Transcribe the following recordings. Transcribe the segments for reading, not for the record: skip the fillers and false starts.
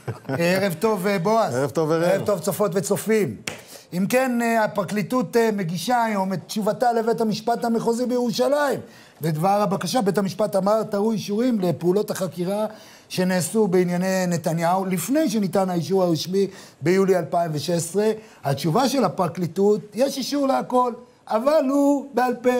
ערב טוב בועז. ערב טוב ערב. ערב טוב צופות וצופים. אם כן, הפרקליטות מגישה היום את תשובתה לבית המשפט המחוזי בירושלים. בדבר הבקשה, בית המשפט אמר, תראו אישורים לפעולות החקירה שנעשו בענייני נתניהו, לפני שניתן האישור הרשמי ביולי 2016. התשובה של הפרקליטות, יש אישור להכל, אבל הוא בעל פה.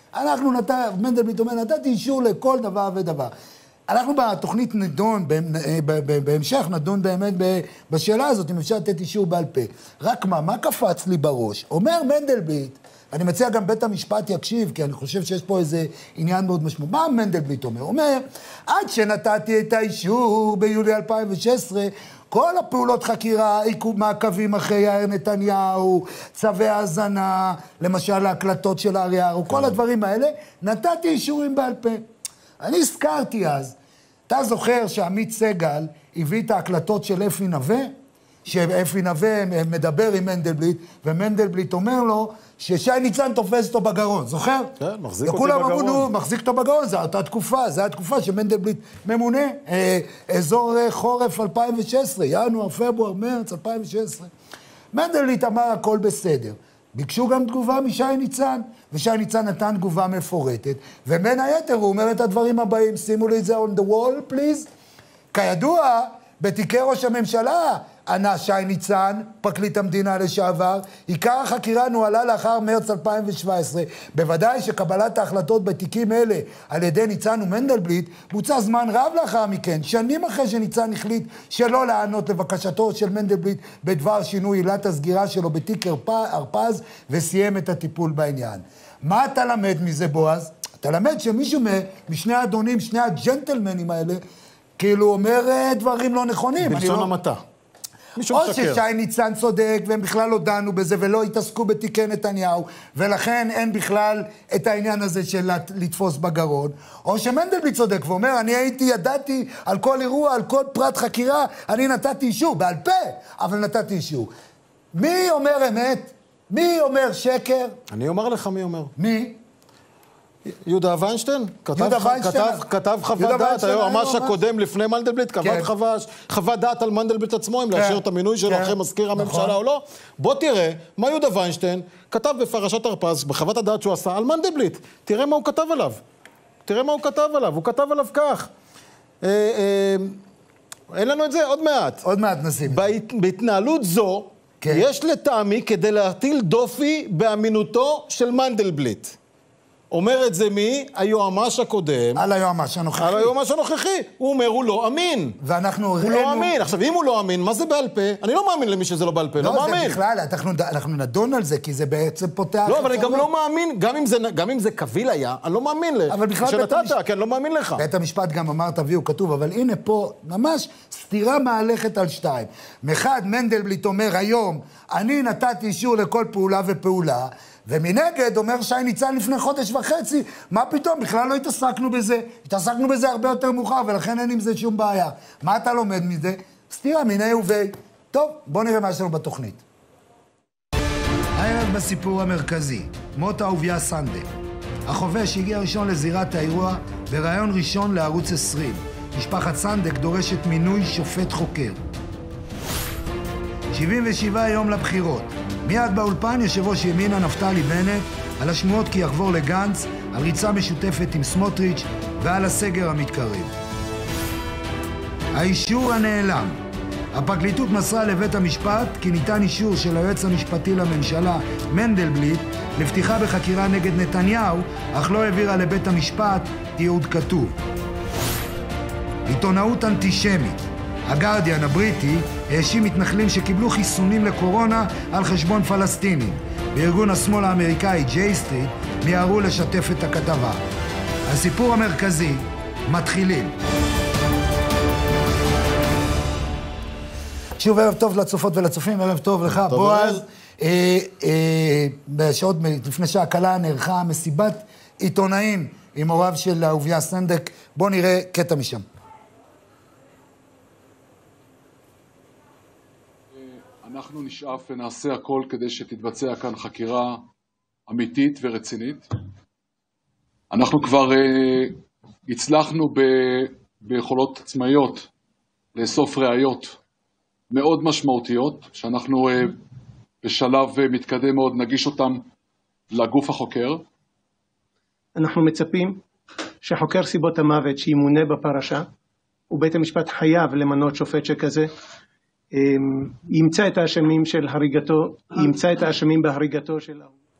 מנדלבליט אומר, נתתי אישור לכל דבר ודבר. אנחנו בתוכנית נדון, בהמשך נדון באמת בשאלה הזאת, אם אפשר לתת אישור בעל פה. רק מה קפץ לי בראש? אומר מנדלבליט, אני מציע גם בית המשפט יקשיב, כי אני חושב שיש פה איזה עניין מאוד משמעות. מה מנדלבליט אומר? אומר, עד שנתתי את האישור ביולי 2016, כל הפעולות חקירה, מעקבים אחרי יאיר נתניהו, צווי האזנה, למשל ההקלטות של אריאר, כל הדברים האלה, נתתי אישורים בעל פה. אני הזכרתי אז, אתה זוכר שעמית סגל הביא את ההקלטות של אפי נווה? שאפי נווה מדבר עם מנדלבליט, ומנדלבליט אומר לו ששי ניצן תופס אותו בגרון, זוכר? כן, מחזיק אותי בגרון. וכולם אמרו, מחזיק אותו בגרון, זו אותה תקופה, זו התקופה שמנדלבליט ממונה, אזור חורף 2016, ינואר, פברואר, מרץ 2016. מנדלבליט אמר הכל בסדר. ביקשו גם תגובה משי ניצן, ושי ניצן נתן תגובה מפורטת, ובין היתר הוא אומר את הדברים הבאים, שימו לי את זה on the wall, please. כידוע, בתיקי ראש הממשלה, ענה שי ניצן, פרקליט המדינה לשעבר, עיקר החקירה נוהלה לאחר מרץ 2017, בוודאי שקבלת ההחלטות בתיקים אלה על ידי ניצן ומנדלבליט, בוצע זמן רב לאחר מכן, שנים אחרי שניצן החליט שלא לענות לבקשתו של מנדלבליט בדבר שינוי עילת הסגירה שלו בתיק הרפז, וסיים את הטיפול בעניין. מה אתה למד מזה בועז? אתה למד שמישהו משני האדונים, שני הג'נטלמנים האלה, כאילו אומר דברים לא נכונים. בלשון המעטה. או ששי ניצן צודק, והם בכלל לא דנו בזה, ולא התעסקו בתיקי נתניהו, ולכן אין בכלל את העניין הזה של לתפוס בגרון, או שמנדלבליט צודק, ואומר, אני ידעתי על כל אירוע, על כל פרט חקירה, אני נתתי אישור, בעל פה, אבל נתתי אישור. מי אומר אמת? מי אומר שקר? אני אומר לך מי אומר. מי? יהודה ויינשטיין, כתב חוות דעת, היועמ"ש הקודם לפני מנדלבליט, כתב חוות דעת על מנדלבליט עצמו, אם לאשר את המינוי שלו אחרי מזכיר הממשלה או לא. בוא תראה מה יהודה ויינשטיין כתב בפרשת הרפז, בחוות הדעת שהוא עשה על מנדלבליט. תראה מה הוא כתב עליו. הוא כתב עליו כך. אין לנו את זה עוד מעט. עוד מעט נשים. בהתנהלות זו, יש לטעמי כדי להטיל דופי באמינותו של מנדלבליט. אומר את זה מי? היועמ"ש הקודם. על היועמ"ש הנוכחי. על היועמ"ש הנוכחי. הוא אומר, הוא לא אמין. הוא לא אמין. עכשיו, אם הוא לא אמין, מה זה בעל פה? אני לא מאמין למי שזה לא בעל פה, לא מאמין. לא, זה בכלל, אנחנו נדון על זה, כי זה בעצם פותח... לא, אבל אני גם לא מאמין, גם אם זה קביל היה, אני לא מאמין לך. אבל בכלל שנתת, כי אני לא מאמין לך. בית המשפט גם אמר, תביאו, כתוב, אבל הנה פה, ממש סתירה מהלכת על שתיים. מחד, מנדלבליט אומר היום, אני נתתי אישור לכל פעולה ופעולה, ומנגד אומר שי ניצן לפני חודש וחצי, מה פתאום? בכלל לא התעסקנו בזה. התעסקנו בזה הרבה יותר מאוחר, ולכן אין עם זה שום בעיה. מה אתה לומד מזה? סתירה מיני ובי. טוב, בוא נראה מה יש לנו בתוכנית. הערב בסיפור המרכזי, מות אהוביה סנדק. החובש הגיע ראשון לזירת האירוע ברעיון ראשון לערוץ 20. משפחת סנדק דורשת מינוי שופט חוקר. 77 יום לבחירות. מיד באולפן יושב ראש ימינה נפתלי בנט על השמועות כי יחבור לגנץ, על ריצה משותפת עם סמוטריץ' ועל הסגר המתקרב. האישור הנעלם. הפרקליטות מסרה לבית המשפט כי ניתן אישור של היועץ המשפטי לממשלה מנדלבליט לפתיחה בחקירה נגד נתניהו, אך לא העבירה לבית המשפט תיעוד כתוב. עיתונאות אנטישמית. הגרדיאן הבריטי האשים מתנחלים שקיבלו חיסונים לקורונה על חשבון פלסטינים. בארגון השמאל האמריקאי ג'יי סטריט מיהרו לשתף את הכתבה. הסיפור המרכזי, מתחילים. שוב ערב טוב לצופות ולצופים, ערב טוב לך בועז. בשעות לפני שעה קלה נערכה מסיבת עיתונאים עם הוריו של אהוביה סנדק. בוא נראה קטע משם. אנחנו נשאף ונעשה הכל כדי שתתבצע כאן חקירה אמיתית ורצינית. אנחנו כבר הצלחנו ביכולות עצמאיות לאסוף ראיות מאוד משמעותיות, שאנחנו בשלב מתקדם מאוד נגיש אותם לגוף החוקר. אנחנו מצפים שחוקר סיבות המוות שימונה בפרשה, ובית המשפט חייב למנות שופט שכזה, ימצא את האשמים של הריגתו, ימצא את האשמים בהריגתו של...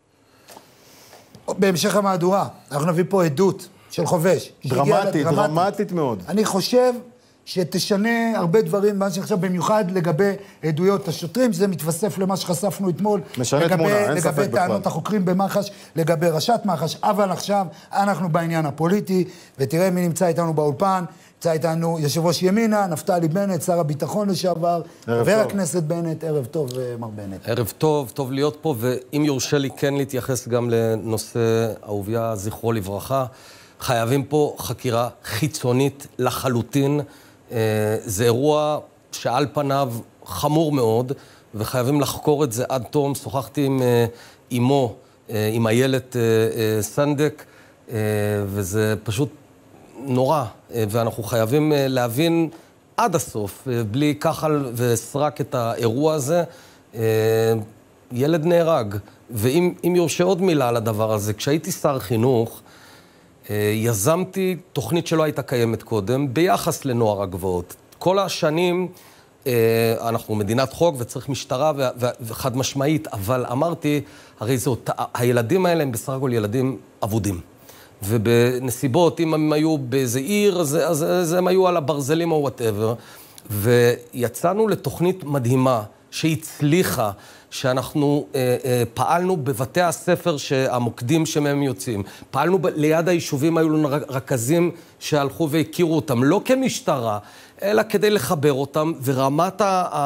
בהמשך המהדורה, אנחנו נביא פה עדות של חובש. דרמטית מאוד. אני חושב שתשנה הרבה דברים, מה שעכשיו במיוחד לגבי עדויות השוטרים, שזה מתווסף למה שחשפנו אתמול, משנה תמונה, אין ספק בכלל. לגבי טענות החוקרים במח"ש, לגבי ראשת מח"ש, אבל עכשיו אנחנו בעניין הפוליטי, ותראה מי נמצא איתנו באולפן, נמצא איתנו יושב ראש ימינה, נפתלי בנט, שר הביטחון לשעבר, חבר הכנסת בנט, ערב טוב מר בנט. ערב טוב, טוב להיות פה, ואם יורשה לי כן להתייחס גם לנושא אהוביה זכרו לברכה, חייבים פה חקירה חיצונית לחלוטין, זה אירוע שעל פניו חמור מאוד, וחייבים לחקור את זה עד תום. שוחחתי עם אמו, עם הילד סנדק, וזה פשוט נורא, ואנחנו חייבים להבין עד הסוף, בלי כחל וסרק את האירוע הזה. ילד נהרג, ואם יורשה עוד מילה על הדבר הזה, כשהייתי שר חינוך, יזמתי תוכנית שלא הייתה קיימת קודם, ביחס לנוער הגבעות. כל השנים אנחנו מדינת חוק וצריך משטרה וחד משמעית, אבל אמרתי, הרי זאת, הילדים האלה הם בסך הכל ילדים עבודים. ובנסיבות, אם הם היו באיזה עיר, אז הם היו על הברזלים או whatever. ויצאנו לתוכנית מדהימה שהצליחה, שאנחנו פעלנו בבתי הספר שהמוקדים שמהם יוצאים. פעלנו ליד היישובים, היו לנו רכזים שהלכו והכירו אותם, לא כמשטרה, אלא כדי לחבר אותם, ורמת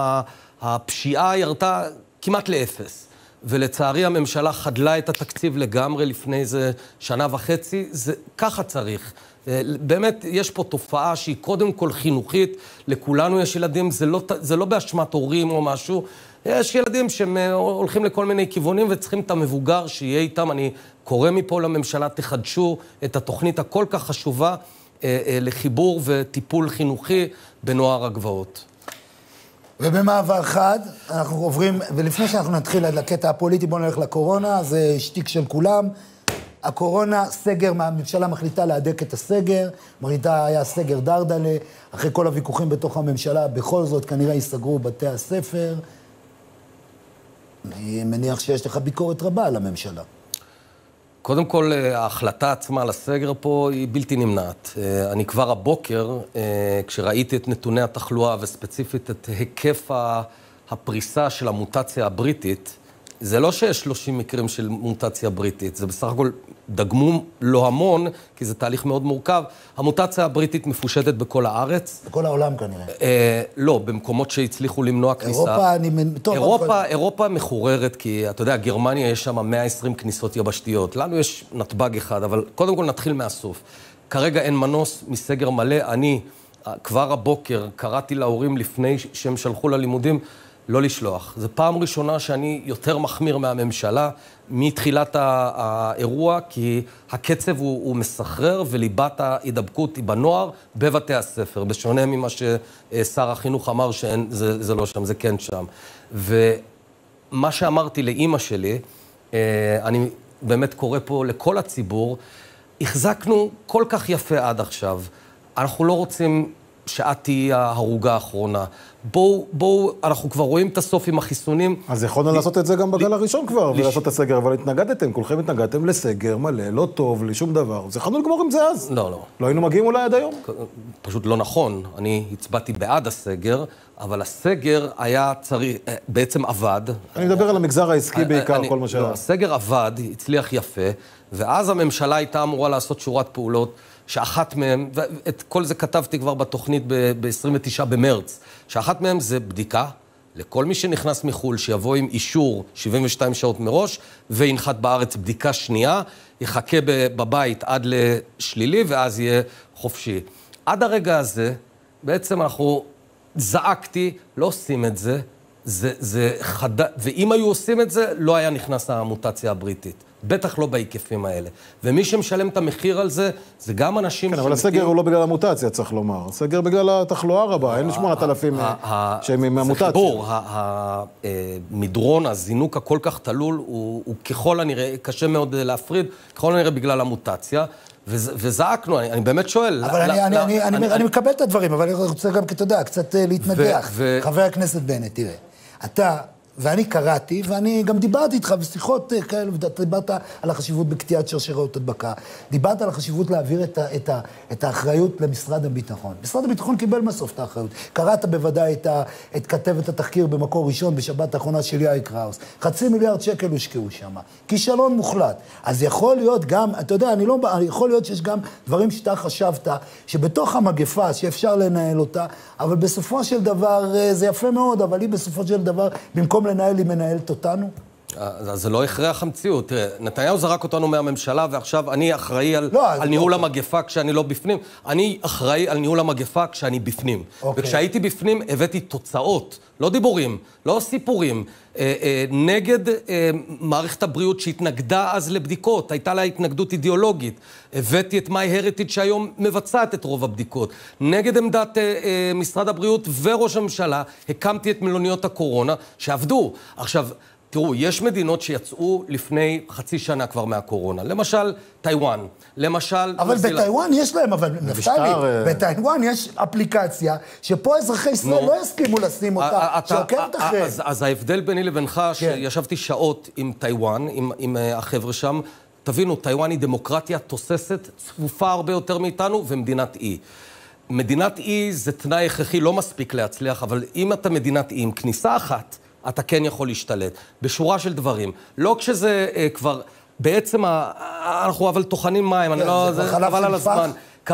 הפשיעה ירתה כמעט לאפס. ולצערי הממשלה חדלה את התקציב לגמרי לפני איזה שנה וחצי, זה ככה צריך. באמת יש פה תופעה שהיא קודם כל חינוכית, לכולנו יש ילדים, זה לא באשמת הורים או משהו, יש ילדים שהולכים לכל מיני כיוונים וצריכים את המבוגר שיהיה איתם. אני קורא מפה לממשלה, תחדשו את התוכנית הכל כך חשובה לחיבור וטיפול חינוכי בנוער הגבעות. ובמעבר חד, אנחנו עוברים, ולפני שאנחנו נתחיל עד לקטע הפוליטי, בואו נלך לקורונה, זה שטיק של כולם. הקורונה, סגר, הממשלה מחליטה להדק את הסגר, מחליטה היה סגר דרדלה, אחרי כל הוויכוחים בתוך הממשלה, בכל זאת כנראה ייסגרו בתי הספר. אני מניח שיש לך ביקורת רבה על הממשלה. קודם כל, ההחלטה עצמה לסגר פה היא בלתי נמנעת. אני כבר הבוקר, כשראיתי את נתוני התחלואה וספציפית את היקף הפריסה של המוטציה הבריטית, זה לא שיש 30 מקרים של מוטציה בריטית, זה בסך הכל דגמו לא המון, כי זה תהליך מאוד מורכב. המוטציה הבריטית מפושטת בכל הארץ. בכל העולם כנראה. לא, במקומות שהצליחו למנוע כניסה. אירופה מחוררת, כי אתה יודע, גרמניה יש שם 120 כניסות יבשתיות. לנו יש נתב"ג אחד, אבל קודם כל נתחיל מהסוף. כרגע אין מנוס מסגר מלא. אני כבר הבוקר קראתי להורים לפני שהם שלחו ללימודים, לא לשלוח. זו פעם ראשונה שאני יותר מחמיר מהממשלה מתחילת האירוע, כי הקצב הוא מסחרר וליבת ההידבקות היא בנוער בבתי הספר, בשונה ממה ששר החינוך אמר שזה לא שם, זה כן שם. ומה שאמרתי לאמא שלי, אני באמת קורא פה לכל הציבור, החזקנו כל כך יפה עד עכשיו. אנחנו לא רוצים שאת תהיה ההרוגה האחרונה. בואו, אנחנו כבר רואים את הסוף עם החיסונים. אז יכולנו לעשות את זה גם בגל הראשון כבר, ולעשות את הסגר, אבל התנגדתם, כולכם התנגדתם לסגר מלא, לא טוב, לשום דבר. אז יכולנו לגמור עם זה אז. לא. לא היינו מגיעים אולי עד היום. פשוט לא נכון. אני הצבעתי בעד הסגר, אבל הסגר היה צריך, בעצם עבד. אני מדבר על המגזר העסקי בעיקר, כל מה שהיה. הסגר עבד, הצליח יפה, ואז הממשלה הייתה אמורה לעשות שורת פעולות, שאחת מהם, ואת כל זה כתבתי כבר בתוכנית ב-29 במרץ, שאחת מהם זה בדיקה לכל מי שנכנס מחול, שיבוא עם אישור 72 שעות מראש, וינחת בארץ בדיקה שנייה, יחכה בבית עד לשלילי, ואז יהיה חופשי. עד הרגע הזה, בעצם אנחנו זעקתי, לא עושים את זה, ואם היו עושים את זה, לא היה נכנס המוטציה הבריטית. בטח לא בהיקפים האלה. ומי שמשלם את המחיר על זה, זה גם אנשים... כן, אבל הסגר הוא לא בגלל המוטציה, צריך לומר. הסגר בגלל התחלואה הרבה, אין 8,000 שהם עם המוטציה. זה חיבור, המדרון, הזינוק הכל כך תלול, הוא ככל הנראה, קשה מאוד להפריד, ככל הנראה בגלל המוטציה, וזעקנו, אני באמת שואל... אבל אני מקבל את הדברים, אבל אני רוצה גם, אתה יודע, קצת להתנגח. חבר הכנסת בנט, תראה, אתה... ואני קראתי, ואני גם דיברתי איתך בשיחות כאלה, דיברת על החשיבות בקטיעת שרשראות הדבקה, דיברת על החשיבות להעביר את האחריות למשרד הביטחון. משרד הביטחון קיבל מסוף את האחריות. קראת בוודאי את כתבת התחקיר במקור ראשון בשבת האחרונה של יאיר קראוס. 500 מיליארד שקל הושקעו שם. כישלון מוחלט. אז יכול להיות גם, אתה יודע, יכול להיות שיש גם דברים שאתה חשבת, שבתוך המגפה שאפשר לנהל אותה, אבל בסופו של דבר זה יפה מאוד, אבל היא בסופו של דבר, במקום לנהל, היא מנהלת אותנו? זה לא הכרח המציאות. תראה, נתניהו זרק אותנו מהממשלה, ועכשיו אני אחראי על ניהול המגפה כשאני לא בפנים. אני אחראי על ניהול המגפה כשאני בפנים. וכשהייתי בפנים, הבאתי תוצאות, לא דיבורים, לא סיפורים, נגד מערכת הבריאות שהתנגדה אז לבדיקות, הייתה לה התנגדות אידיאולוגית. הבאתי את MyHeritage שהיום מבצעת את רוב הבדיקות. נגד עמדת משרד הבריאות וראש הממשלה, הקמתי את מלוניות הקורונה שעבדו. עכשיו, תראו, יש מדינות שיצאו לפני חצי שנה כבר מהקורונה. למשל, טיואן. למשל... אבל בטיואן יש להם, אבל נפתלי, בטיואן יש אפליקציה שפה אזרחי ישראל לא יסכימו לשים אותה, שעוקבת אחרי. אז ההבדל ביני לבינך, שישבתי שעות עם טיואן, עם החבר'ה שם, תבינו, טיואן היא דמוקרטיה תוססת, צפופה הרבה יותר מאיתנו, ומדינת אי. מדינת אי זה תנאי הכרחי, לא מספיק להצליח, אבל אם אתה מדינת אי עם כניסה אחת, אתה כן יכול להשתלט, בשורה של דברים. לא כשזה כבר, בעצם, אנחנו אבל טוחנים מים, אני לא, זה חבל על הזמן.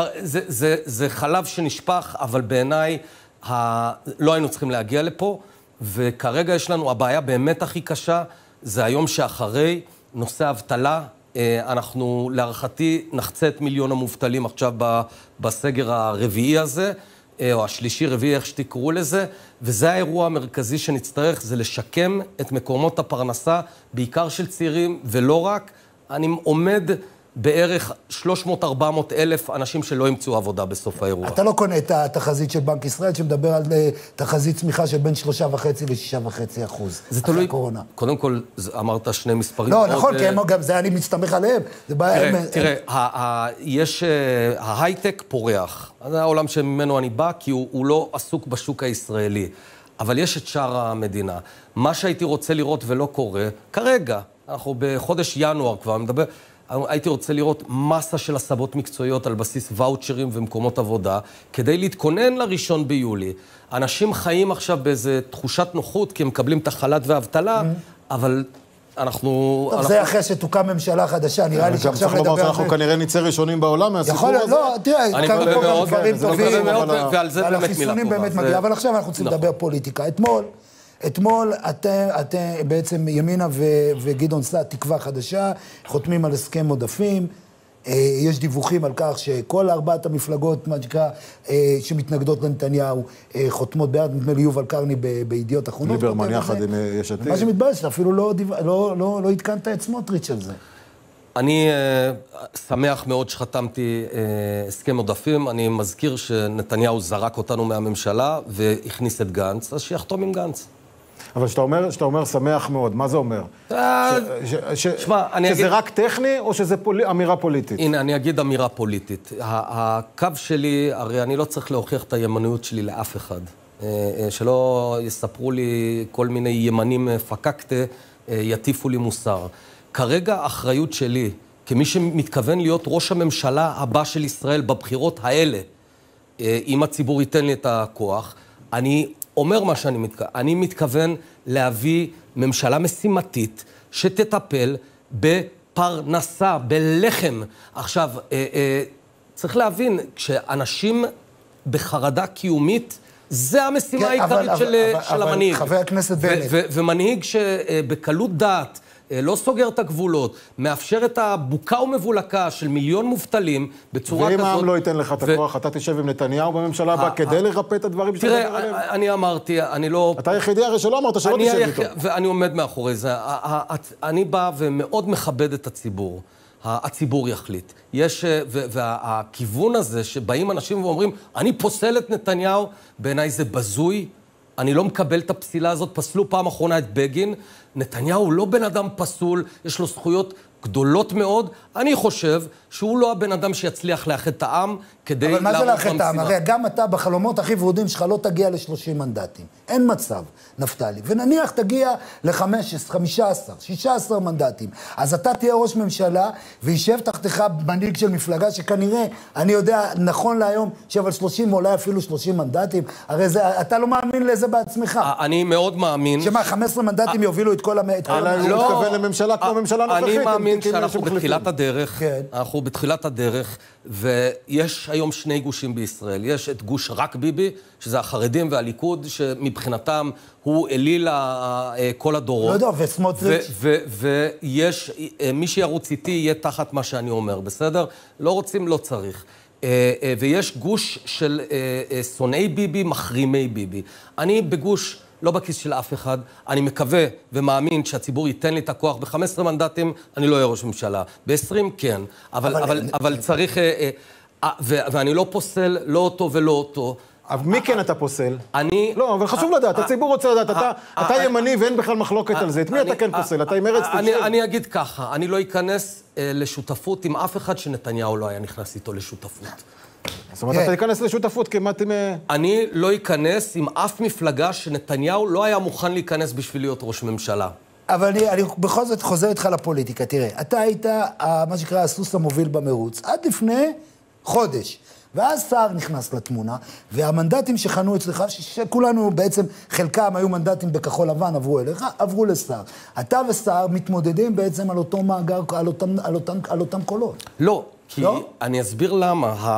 זה חלב שנשפך, אבל בעיניי, לא היינו צריכים להגיע לפה, וכרגע יש לנו, הבעיה באמת הכי קשה, זה היום שאחרי נושא האבטלה, אנחנו להערכתי נחצה את מיליון המובטלים עכשיו בסגר הרביעי הזה, או השלישי, רביעי, איך שתקראו לזה, וזה האירוע המרכזי שנצטרך, זה לשקם את מקומות הפרנסה, בעיקר של צעירים, ולא רק. אני עומד בערך 300-400 אלף אנשים שלא ימצאו עבודה בסוף האירוע. אתה לא קונה את התחזית של בנק ישראל, שמדבר על תחזית צמיחה של בין 3.5% ל-6.5%. זה תלוי, קודם כל, אמרת שני מספרים. לא, נכון, כי גם זה אני מסתמך עליהם. תראה, ההייטק פורח. זה העולם שממנו אני בא, כי הוא לא עסוק בשוק הישראלי. אבל יש את שאר המדינה. מה שהייתי רוצה לראות ולא קורה, כרגע, אנחנו בחודש ינואר כבר, מדבר... הייתי רוצה לראות מסה של הסבות מקצועיות על בסיס ואוצ'רים ומקומות עבודה, כדי להתכונן לראשון ביולי. אנשים חיים עכשיו באיזו תחושת נוחות, כי הם מקבלים את החל"ת והאבטלה, אבל אנחנו... טוב, זה אחרי שתוקם ממשלה חדשה, נראה לי שעכשיו לדבר... צריך לומר שאנחנו כנראה נצא ראשונים בעולם מהסיפור הזה. לא, תראה, כמה פה דברים טובים, ועל זה באמת מילה טובה. אבל עכשיו אנחנו צריכים לדבר פוליטיקה. אתמול אתם בעצם ימינה וגדעון סער, תקווה חדשה, חותמים על הסכם עודפים. יש דיווחים על כך שכל ארבעת המפלגות, מה שנקרא, שמתנגדות לנתניהו, חותמות ביד, נדמה לי יובל קרני בידיעות אחרונות. ליברמן יחד עם יש עתיד. מה שמתבאס, שאפילו לא התקנת את סמוטריץ' על זה. אני שמח מאוד שחתמתי הסכם עודפים. אני מזכיר שנתניהו זרק אותנו מהממשלה והכניס את גנץ, אז שיחתום עם גנץ. אבל שאתה אומר שמח מאוד, מה זה אומר? שזה רק טכני או שזה אמירה פוליטית? הנה, אני אגיד אמירה פוליטית. הקו שלי, הרי אני לא צריך להוכיח את הימניות שלי לאף אחד. שלא יספרו לי כל מיני ימנים פקקטה, יטיפו לי מוסר. כרגע האחריות שלי, כמי שמתכוון להיות ראש הממשלה הבא של ישראל בבחירות האלה, אם הציבור ייתן לי את הכוח, אני אומר מה שאני מתכוון. אני מתכוון להביא ממשלה משימתית שתטפל בפרנסה, בלחם. עכשיו, צריך להבין, כשאנשים בחרדה קיומית, זה המשימה העיקרית של המנהיג. חבר הכנסת בנט. ומנהיג שבקלות דעת לא סוגר את הגבולות, מאפשר את הבוקה ומבולקה של מיליון מובטלים בצורה כזאת. ואם העם לא ייתן לך את הכוח, אתה תשב עם נתניהו בממשלה הבאה כדי לרפא את הדברים שאתה מדבר עליהם? תראה, אני אמרתי, אני לא... אתה היחידי הרי שלא אמרת שלא תשב איתו. ואני עומד מאחורי זה. אני בא ומאוד מכבד את הציבור. הציבור יחליט. והכיוון הזה שבאים אנשים ואומרים, אני פוסל את נתניהו, בעיניי זה בזוי, אני לא מקבל את הפסילה הזאת, פסלו פעם אחרונה את בגין, נתניהו לא בן אדם פסול, יש לו זכויות גדולות מאוד, אני חושב שהוא לא הבן אדם שיצליח לאחד את העם כדי לעמוד במשימה. אבל מה זה לאחד את העם? הרי גם אתה בחלומות הכי ורודים שלך לא תגיע ל-30 מנדטים. אין מצב, נפתלי. ונניח תגיע ל-15, 15, 16 מנדטים. אז אתה תהיה ראש ממשלה, וישב תחתיך מנהיג של מפלגה שכנראה, אני יודע, נכון להיום, שב על 30 אולי אפילו 30 מנדטים. הרי זה, אתה לא מאמין לזה בעצמך. אני מאוד מאמין. שמה, 15 מנדטים יובילו את כל הוא מתכוון לממשלה כמו ממשלה נוכחית. אני מאמין שאנחנו בתחילת הדרך, אנחנו בתחילת הדרך, ויש היום שני גושים בישראל. יש את גוש רק ביבי, שזה החרדים והליכוד, שמבחינתם הוא אליל כל הדורות. לא יודע, וסמוטריץ'. ויש, מי שירוץ איתי יהיה תחת מה שאני אומר, בסדר? לא רוצים, לא צריך. ויש גוש של שונאי ביבי, מחרימי ביבי. אני בגוש... לא בכיס של אף אחד, אני מקווה ומאמין שהציבור ייתן לי את הכוח ב-15 מנדטים, אני לא אהיה ראש ממשלה. ב-20 כן, אבל צריך, ואני לא פוסל, לא אותו ולא אותו. אבל מי כן אתה פוסל? אני... לא, אבל חשוב לדעת, הציבור רוצה לדעת, אתה ימני ואין בכלל מחלוקת על זה, את מי אתה כן פוסל? אתה עם ארץ תקשיב? אני אגיד ככה, אני לא אכנס לשותפות עם אף אחד שנתניהו לא היה נכנס איתו לשותפות. זאת אומרת, אתה תיכנס לשותפות כמעט עם... אני לא אכנס עם אף מפלגה שנתניהו לא היה מוכן להיכנס בשביל להיות ראש ממשלה. אבל אני בכל זאת חוזר איתך לפוליטיקה. תראה, אתה היית, מה שקרא, הסוס המוביל במרוץ, עד לפני חודש. ואז סער נכנס לתמונה, והמנדטים שחנו אצלך, שכולנו בעצם, חלקם היו מנדטים בכחול לבן, עברו אליך, עברו לסער. אתה וסער מתמודדים בעצם על אותו מאגר, על אותם קולות. לא. כי אני אסביר למה.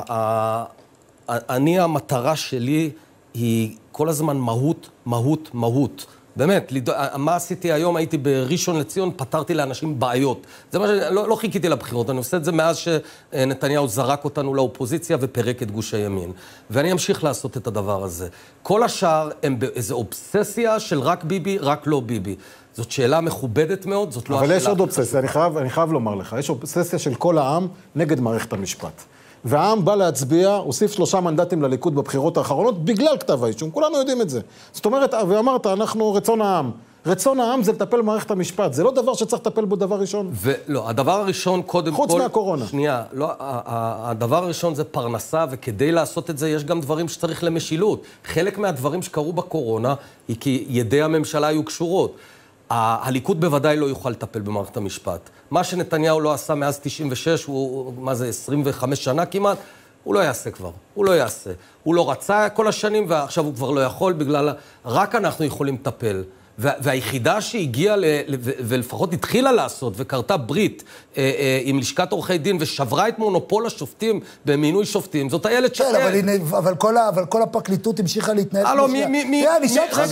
המטרה שלי היא כל הזמן מהות. באמת, מה עשיתי היום? הייתי בראשון לציון, פתרתי לאנשים בעיות. זה מה לא חיכיתי לבחירות, אני עושה את זה מאז שנתניהו זרק אותנו לאופוזיציה ופרק את גוש הימין. ואני אמשיך לעשות את הדבר הזה. כל השאר הם באיזו אובססיה של רק ביבי, רק לא ביבי. זאת שאלה מכובדת מאוד, זאת לא השאלה... אבל יש עוד אובססיה, אני חייב לומר לך, יש אובססיה של כל העם נגד מערכת המשפט. והעם בא להצביע, הוסיף 3 מנדטים לליכוד בבחירות האחרונות, בגלל כתב האישום, כולנו יודעים את זה. זאת אומרת, ואמרת, אנחנו רצון העם. רצון העם זה לטפל במערכת המשפט, זה לא דבר שצריך לטפל בו דבר ראשון. לא, הדבר הראשון קודם כל... חוץ מהקורונה. שנייה, לא, הדבר הראשון זה פרנסה, וכדי לעשות את זה יש גם דברים שצריך למשילות. חלק מהדברים שקרו בקורונה, היא כי ידי הממשלה היו קשורות. הליכוד בוודאי לא יוכל לטפל במערכת המשפט. מה שנתניהו לא עשה מאז 96, הוא, מה זה, 25 שנה כמעט, הוא לא יעשה כבר, הוא לא יעשה. הוא לא רצה כל השנים, ועכשיו הוא כבר לא יכול, בגלל, רק אנחנו יכולים לטפל. והיחידה שהגיעה, ולפחות התחילה לעשות, וקרתה ברית עם לשכת עורכי דין, ושברה את מונופול השופטים במינוי שופטים, זאת איילת שקד. כן, אבל כל הפרקליטות המשיכה להתנהל... לא, אני שואל לך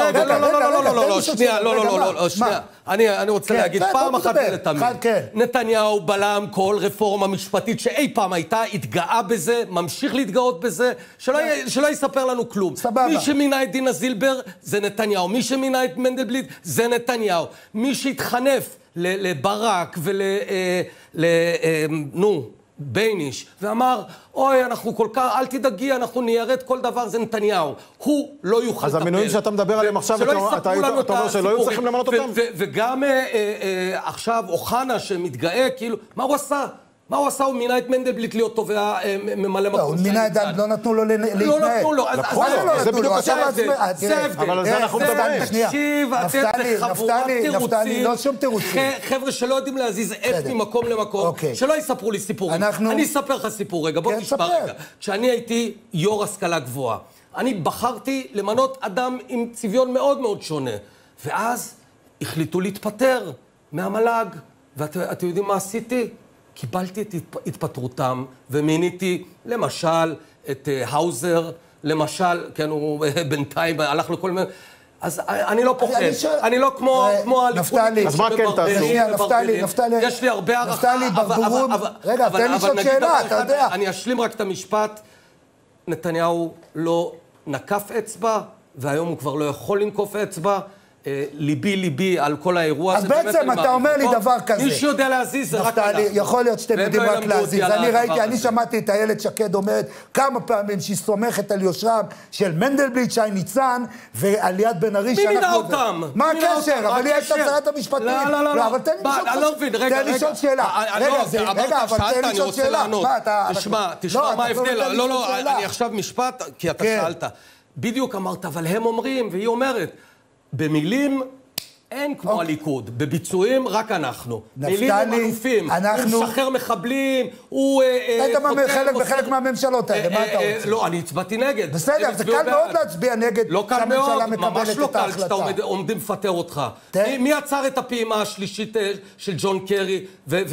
שאלה. שנייה. אני רוצה להגיד פעם אחת ולתמיד. נתניהו בלם כל רפורמה משפטית שאי פעם הייתה, התגאה בזה, ממשיך להתגאות בזה, שלא יספר לנו כלום. מי שמינה את דינה זילבר זה נתניהו, מי שמינה את מנדלבליט זה נתניהו, מי שהתחנף לברק בייניש, ואמר, אוי, אנחנו כל כך, אל תדאגי, אנחנו ניירד כל דבר, זה נתניהו. הוא לא יוכל לטפל. אז המינויים שאתה מדבר עליהם עכשיו, אתה אומר שלא היו צריכים למנות אותם? וגם עכשיו, אוחנה שמתגאה, כאילו, מה הוא עשה? מה הוא עשה? הוא מינה את מנדלבליט להיות תובע ממלא מקום. הוא מינה את לא נתנו לו להתנהל. לא נתנו לו. זה בדיוק עכשיו זה ההבדל. אבל על זה אנחנו מדברים. תקשיב, אתם חבורת תירוצים. לא שום תירוצים. חבר'ה שלא יודעים להזיז עץ ממקום למקום, שלא יספרו לי סיפורים. אני אספר לך סיפור רגע, בוא תשמע רגע. כשאני הייתי יו"ר השכלה גבוהה, אני בחרתי למנות אדם עם צביון מאוד מאוד שונה. ואז החליטו להתפטר מהמל"ג. ואתם יודעים מה עשיתי? קיבלתי את התפטרותם, ומיניתי למשל את האוזר, למשל, כן, הוא בינתיים הלך לכל מיני, אז אני לא פוחד, אני לא כמו נפתלי, אז מה כן תעשו? נפתלי, יש לי הרבה הערכה, נפתלי, ברבורים, רגע, תן לשאול שאלה, אתה יודע. אני אשלים רק את המשפט, נתניהו לא נקף אצבע, והיום הוא כבר לא יכול לנקוף אצבע, ליבי על כל האירוע הזה. אז בעצם אתה אומר לי דבר כזה. מי שיודע להזיז זה רק אנחנו. יכול להיות שאתם יודעים רק להזיז. אני שמעתי את איילת שקד אומרת כמה פעמים שהיא סומכת על יושרם של מנדלבליט, שי ניצן, ועליית בן ארי. מי מינה אותם? מה הקשר? אבל היא הייתה שרת המשפטים. לא, אבל תן לי לשאול שאלה. רגע, אבל תן לי לשאול שאלה. תשמע מה ההבדל. לא, אני עכשיו משפט, כי אתה שאלת. בדיוק אמרת, אבל הם אומרים, והיא אומרת, במילים אין כמו הליכוד, בביצועים רק אנחנו. מילים הם אלופים, הוא משחרר מחבלים, הוא... אתה גם בחלק מהממשלות האלה, מה אתה רוצה? לא, אני הצבעתי נגד. בסדר, זה קל מאוד להצביע נגד שהממשלה מקבלת את ההחלטה. ממש לא קל כשאתה עומדים לפטר אותך. מי עצר את הפעימה השלישית של ג'ון קרי,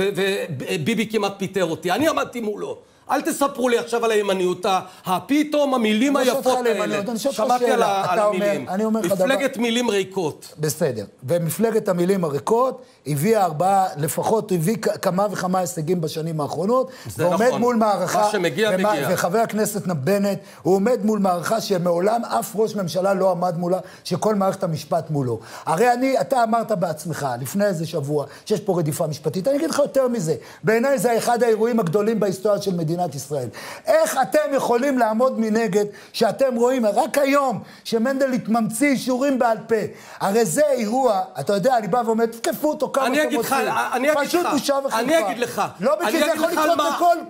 וביבי כמעט פיטר אותי? אני עמדתי מולו. אל תספרו לי עכשיו על הימניות, פתאום המילים היפות האלה. שמעתי על המילים. מפלגת מילים ריקות. בסדר. ומפלגת המילים הריקות הביאה לפחות הביא כמה וכמה הישגים בשנים האחרונות, ועומד מול מערכה, מה שמגיע, מגיע. וחבר הכנסת בנט, הוא עומד מול מערכה שמעולם אף ראש ממשלה לא עמד מולה, שכל מערכת המשפט מולו. הרי אתה אמרת בעצמך, לפני איזה שבוע, שיש פה רדיפה משפטית. אני אגיד לך יותר מזה. בעיניי זה אחד האירועים הגדולים בהיסטוריה של מדינת ישראל. איך אתם יכולים לעמוד מנגד שאתם רואים רק היום שמנדלבליט ממציא אישורים בעל פה? הרי זה אירוע, אתה יודע, אני בא ואומר, תקפו אותו כמה אני אגיד לך, פשוט בושה וחרפה. אני אגיד לך. לא בכי, זה יכול לקרות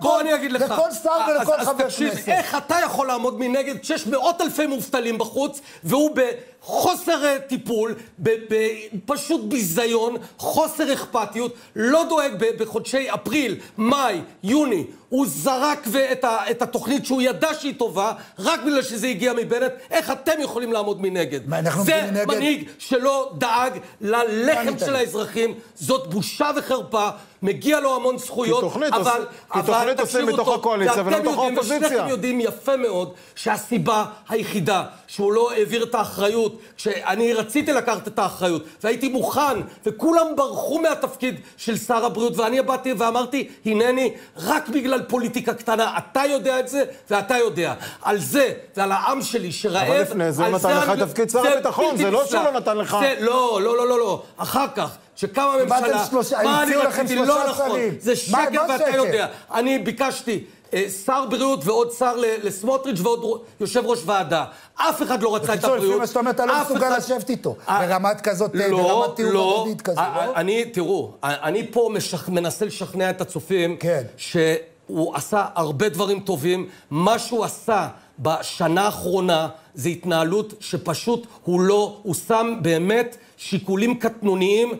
לכל שר ולכל חבר כנסת. איך אתה יכול לעמוד מנגד כשיש מאות אלפי מובטלים בחוץ, והוא בחוסר טיפול, פשוט ביזיון, חוסר אכפתיות, לא דואג בחודשי אפריל, מאי, יוני, הוא זרק את התוכנית שהוא ידע שהיא טובה, רק בגלל שזה הגיע מבנט. איך אתם יכולים לעמוד מנגד? זה מנהיג שלא דאג ללחם של האזרחים, זאת בושה וחרפה, מגיע לו המון זכויות, כי תוכנית עושים מתוך הקואליציה ולא מתוך האופוזיציה. ושניכם יודעים יפה מאוד שהסיבה היחידה שהוא לא העביר את האחריות, כשאני רציתי לקחת את האחריות, והייתי מוכן, וכולם ברחו מהתפקיד של שר הבריאות, ואני באתי ואמרתי, הנני, רק בגלל פוליטיקה קטנה, אתה יודע את זה, ואתה יודע. על זה, ועל העם שלי שרעב, אבל לפני זה נתן לך תפקיד שר הביטחון, זה לא שלא נתן לך. לא, אחר כך. שכמה ממשלה, מה אני רציתי, לא נכון, זה שקר ואתה יודע. אני ביקשתי שר בריאות ועוד שר לסמוטריץ' ועוד יושב ראש ועדה. אף אחד לא רצה את הבריאות. לפי מה שאתה אומר, אתה לא מסוגל לשבת איתו. ברמת כזאת, ברמת תיאור הדדית כזאת, לא? תראו, אני פה מנסה לשכנע את הצופים, שהוא עשה הרבה דברים טובים. מה שהוא עשה בשנה האחרונה זה התנהלות שפשוט הוא שם באמת שיקולים קטנוניים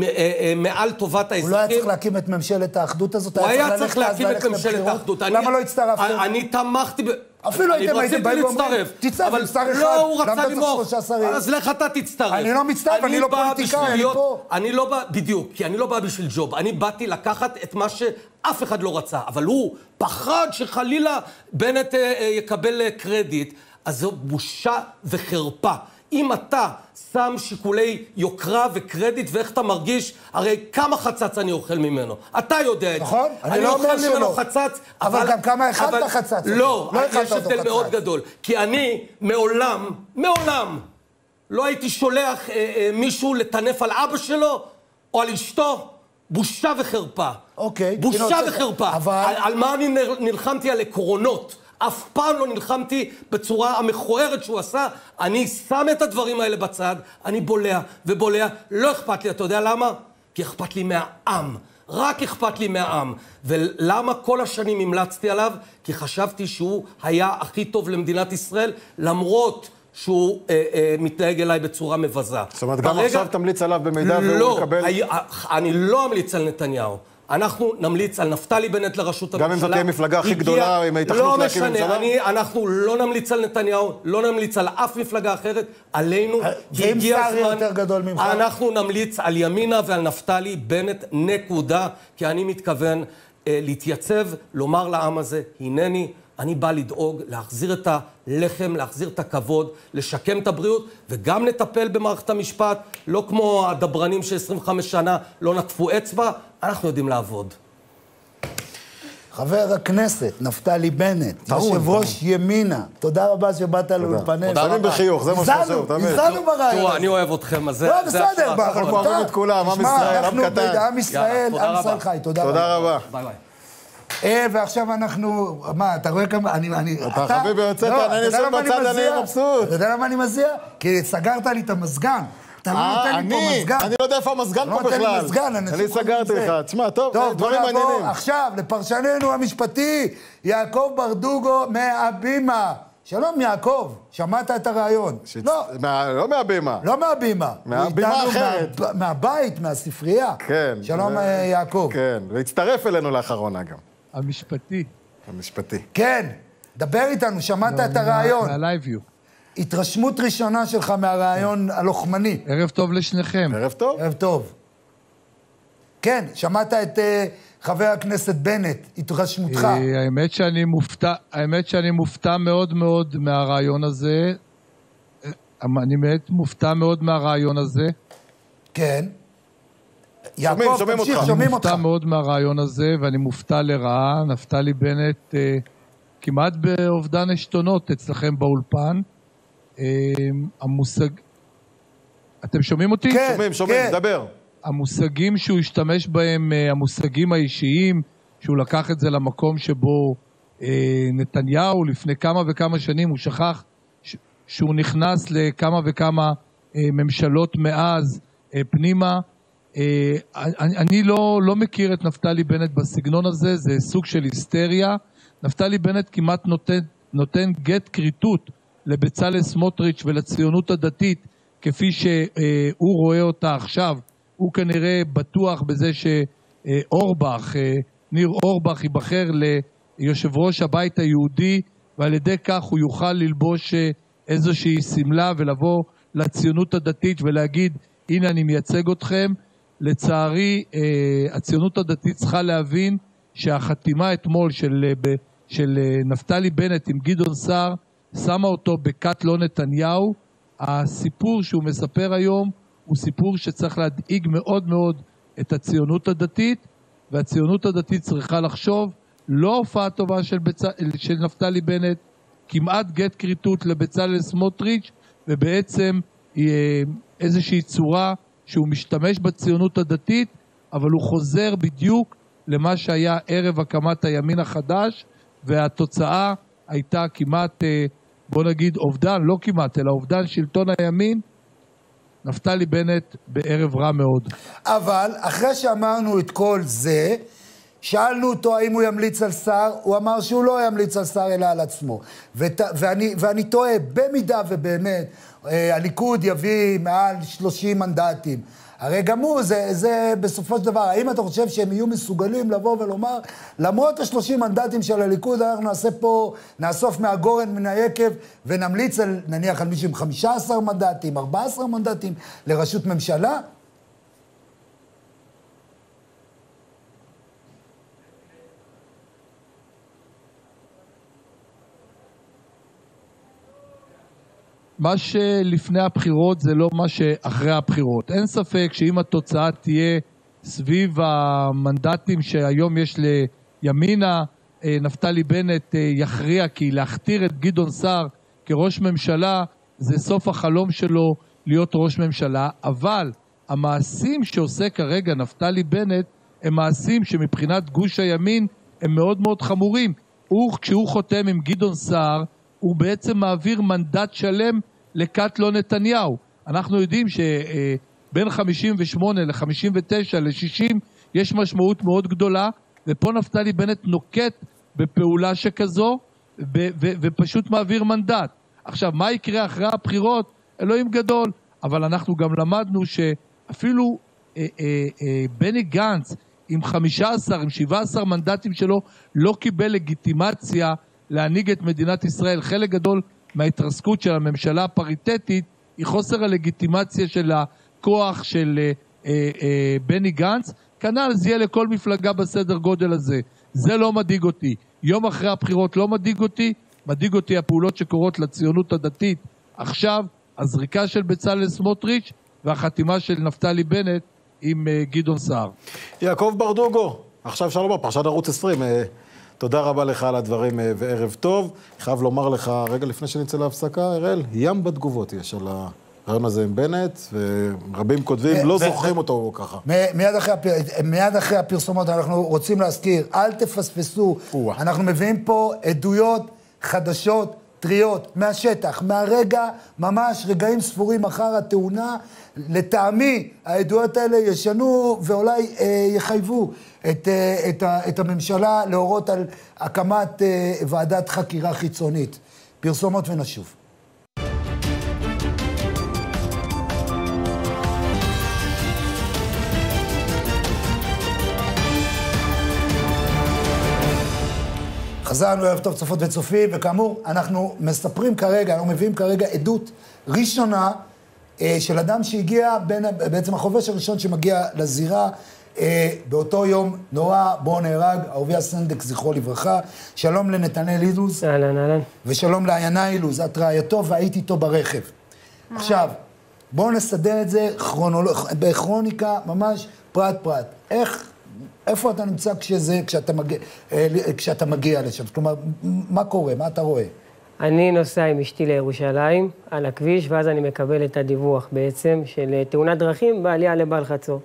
מעל טובת האזרחים. הוא לא היה צריך להקים את ממשלת האחדות הזאת? הוא היה צריך להקים את ממשלת האחדות. למה לא הצטרפתם? אני תמכתי אפילו הייתם באים ואומרים, תצטרף עם שר אחד. לא, הוא רצה למוך. אז לך אתה תצטרף. אני לא מצטרף, אני לא פוליטיקאי, אני פה. אני לא בא, בדיוק, כי אני לא בא בשביל ג'וב. אני באתי לקחת את מה שאף אחד לא רצה. אבל הוא פחד שחלילה בנט יקבל קרדיט. אז זו בושה וחרפה. אם אתה שם שיקולי יוקרה וקרדיט ואיך אתה מרגיש, הרי כמה חצץ אני אוכל ממנו. אתה יודע את זה. נכון? אני לא אומר שלא. אוכל ממנו חצץ, אבל גם כמה אכלת חצץ. לא, יש הבדל מאוד גדול. כי אני מעולם לא הייתי שולח מישהו לטנף על אבא שלו או על אשתו. בושה וחרפה. אוקיי. בושה וחרפה. על מה אני נלחמתי? על עקרונות. אף פעם לא נלחמתי בצורה המכוערת שהוא עשה. אני שם את הדברים האלה בצד, אני בולע ובולע. לא אכפת לי, אתה יודע למה? כי אכפת לי מהעם. רק אכפת לי מהעם. ולמה כל השנים המלצתי עליו? כי חשבתי שהוא היה הכי טוב למדינת ישראל, למרות שהוא מתנהג אליי בצורה מבזה. זאת אומרת, גם עכשיו תמליץ עליו במידה והוא מקבל... אני לא אמליץ על נתניהו. אנחנו נמליץ על נפתלי בנט לראשות הממשלה. גם אם זאת תהיה מפלגה הכי גדולה, עם ההתאחדות להקים ממשלה? לא משנה, אנחנו לא נמליץ על נתניהו, לא נמליץ על אף מפלגה אחרת, עלינו הגיע הזמן, אנחנו נמליץ על ימינה ועל נפתלי בנט נקודה, כי אני מתכוון להתייצב, לומר לעם הזה, הנני, אני בא לדאוג, להחזיר את הלחם, להחזיר את הכבוד, לשקם את הבריאות, וגם לטפל במערכת המשפט, לא כמו הדברנים ש-25 שנה לא נטפו אצבע, אנחנו יודעים לעבוד. חבר הכנסת, נפתלי בנט, יושב ראש ימינה, תודה רבה שבאת לאולפני. תודה רבה. בחיוך, זה מה שחשוב, תמיד. הזלנו ברעיון. תראו, אני אוהב אתכם, אז זה... לא, בסדר, אנחנו אוהבים את כולם, עם ישראל, עם קטן. עם ישראל חי, תודה רבה. ביי ביי. ועכשיו אנחנו, מה, אתה רואה כמה, אתה חביבי יוצאת, אני יושב בצד, אני מבסוט. אתה יודע למה אני מזיע? כי סגרת לי את המזגן. אתה לא נותן לי פה מזגן. אני לא יודע איפה המזגן פה בכלל. אני סגרתי לך. תשמע, טוב, דברים מעניינים. עכשיו, לפרשננו המשפטי, יעקב ברדוגו מהבימה. שלום יעקב, שמעת את הרעיון? לא מהבימה. לא מהבימה. מהבימה אחרת. מהבית, מהספרייה. כן. שלום יעקב. כן, והצטרף אלינו לאחרונה גם. המשפטי. כן, דבר איתנו, שמעת את הרעיון. מהלייביו. התרשמות ראשונה שלך מהרעיון הלוחמני. ערב טוב לשניכם. ערב טוב? ערב טוב. כן, שמעת את חבר הכנסת בנט, התרשמותך. האמת שאני מופתע מאוד מאוד מהרעיון הזה. אני באמת מופתע מאוד מהרעיון הזה. כן. יעקב, תמשיך, שומעים אותך. אני מופתע מאוד מהרעיון הזה, ואני מופתע לרעה. נפתלי בנט כמעט באובדן עשתונות אצלכם באולפן. המושג... אתם שומעים אותי? כן, שומעים, כן. דבר. המושגים שהוא השתמש בהם, המושגים האישיים, שהוא לקח את זה למקום שבו נתניהו לפני כמה וכמה שנים, הוא שכח שהוא נכנס לכמה וכמה ממשלות מאז פנימה. אני לא מכיר את נפתלי בנט בסגנון הזה, זה סוג של היסטריה. נפתלי בנט כמעט נותן גט קריטות לבצלאל סמוטריץ' ולציונות הדתית, כפי שהוא רואה אותה עכשיו. הוא כנראה בטוח בזה שאורבך, ניר אורבך, ייבחר ליושב ראש הבית היהודי, ועל ידי כך הוא יוכל ללבוש איזושהי סמלה ולבוא לציונות הדתית ולהגיד, הנה אני מייצג אתכם. לצערי, הציונות הדתית צריכה להבין שהחתימה אתמול של נפתלי בנט עם גדעון סער, שמה אותו בכת לא נתניהו. הסיפור שהוא מספר היום הוא סיפור שצריך להדאיג מאוד מאוד את הציונות הדתית, והציונות הדתית צריכה לחשוב, לא הופעה טובה של נפתלי בנט, כמעט גט קריטות לבצלאל סמוטריץ', ובעצם איזושהי צורה שהוא משתמש בציונות הדתית, אבל הוא חוזר בדיוק למה שהיה ערב הקמת הימין החדש, והתוצאה הייתה כמעט, בוא נגיד אובדן, לא כמעט, אלא אובדן שלטון הימין. נפתלי בנט בערב רע מאוד. אבל אחרי שאמרנו את כל זה, שאלנו אותו האם הוא ימליץ על שר, הוא אמר שהוא לא ימליץ על שר אלא על עצמו. ואני טועה, במידה ובאמת הליכוד יביא מעל 30 מנדטים, הרי גם הוא, זה בסופו של דבר, האם אתה חושב שהם יהיו מסוגלים לבוא ולומר, למרות ה-30 מנדטים של הליכוד, אנחנו נעשה פה, נאסוף מהגורן מן היקב, ונמליץ על, נניח על מישהו עם 15 מנדטים, 14 מנדטים, לראשות ממשלה? מה שלפני הבחירות זה לא מה שאחרי הבחירות. אין ספק שאם התוצאה תהיה סביב המנדטים שהיום יש לימינה, נפתלי בנט יכריע, כי להכתיר את גדעון סער כראש ממשלה זה סוף החלום שלו להיות ראש ממשלה, אבל המעשים שעושה כרגע נפתלי בנט הם מעשים שמבחינת גוש הימין הם מאוד מאוד חמורים. כשהוא חותם עם גדעון סער, הוא בעצם מעביר מנדט שלם לכת לא נתניהו. אנחנו יודעים שבין 58 ל-59 ל-60 יש משמעות מאוד גדולה, ופה נפתלי בנט נוקט בפעולה שכזו, ופשוט מעביר מנדט. עכשיו, מה יקרה אחרי הבחירות? אלוהים גדול. אבל אנחנו גם למדנו שאפילו בני גנץ עם 15, עם 17 מנדטים שלו, לא קיבל לגיטימציה להנהיג את מדינת ישראל. חלק גדול מההתרסקות של הממשלה הפריטטית היא חוסר הלגיטימציה של הכוח של בני גנץ. כנ"ל זה יהיה לכל מפלגה בסדר גודל הזה. זה לא מדאיג אותי. יום אחרי הבחירות לא מדאיג אותי, מדאיג אותי הפעולות שקורות לציונות הדתית. עכשיו, הזריקה של בצלאל סמוטריץ' והחתימה של נפתלי בנט עם גדעון סער. יעקב ברדוגו, עכשיו שלום, פרשן ערוץ 20. תודה רבה לך על הדברים וערב טוב. חייב לומר לך, רגע לפני שנצא להפסקה, הראל, ים בתגובות יש על הרעיון הזה עם בנט, ורבים כותבים, לא זוכרים אותו ככה. מיד אחרי הפרסומות אנחנו רוצים להזכיר, אל תפספסו, אנחנו מביאים פה עדויות חדשות, טריות, מהשטח, מהרגע, ממש רגעים ספורים אחר התאונה. לטעמי, העדויות האלה ישנו ואולי יחייבו את הממשלה להורות על הקמת ועדת חקירה חיצונית. פרסומות ונשוב. חזרנו, ערב טוב צופות וצופים, וכאמור, אנחנו מספרים כרגע, אנחנו מביאים כרגע עדות ראשונה של אדם שהגיע, בעצם החובש הראשון שמגיע לזירה, באותו יום נורא בו נהרג, אהוביה סנדק, זכרו לברכה. שלום לנתנאל אילוז. אהלן. ושלום לעיינה אילוז, את רעייתו והייתי איתו ברכב. עכשיו, בואו נסדר את זה בכרוניקה, ממש פרט. איפה אתה נמצא כשאתה מגיע לשם? כלומר, מה קורה? מה אתה רואה? אני נוסע עם אשתי לירושלים, על הכביש, ואז אני מקבל את הדיווח בעצם של תאונת דרכים בעלייה לבעל חצור.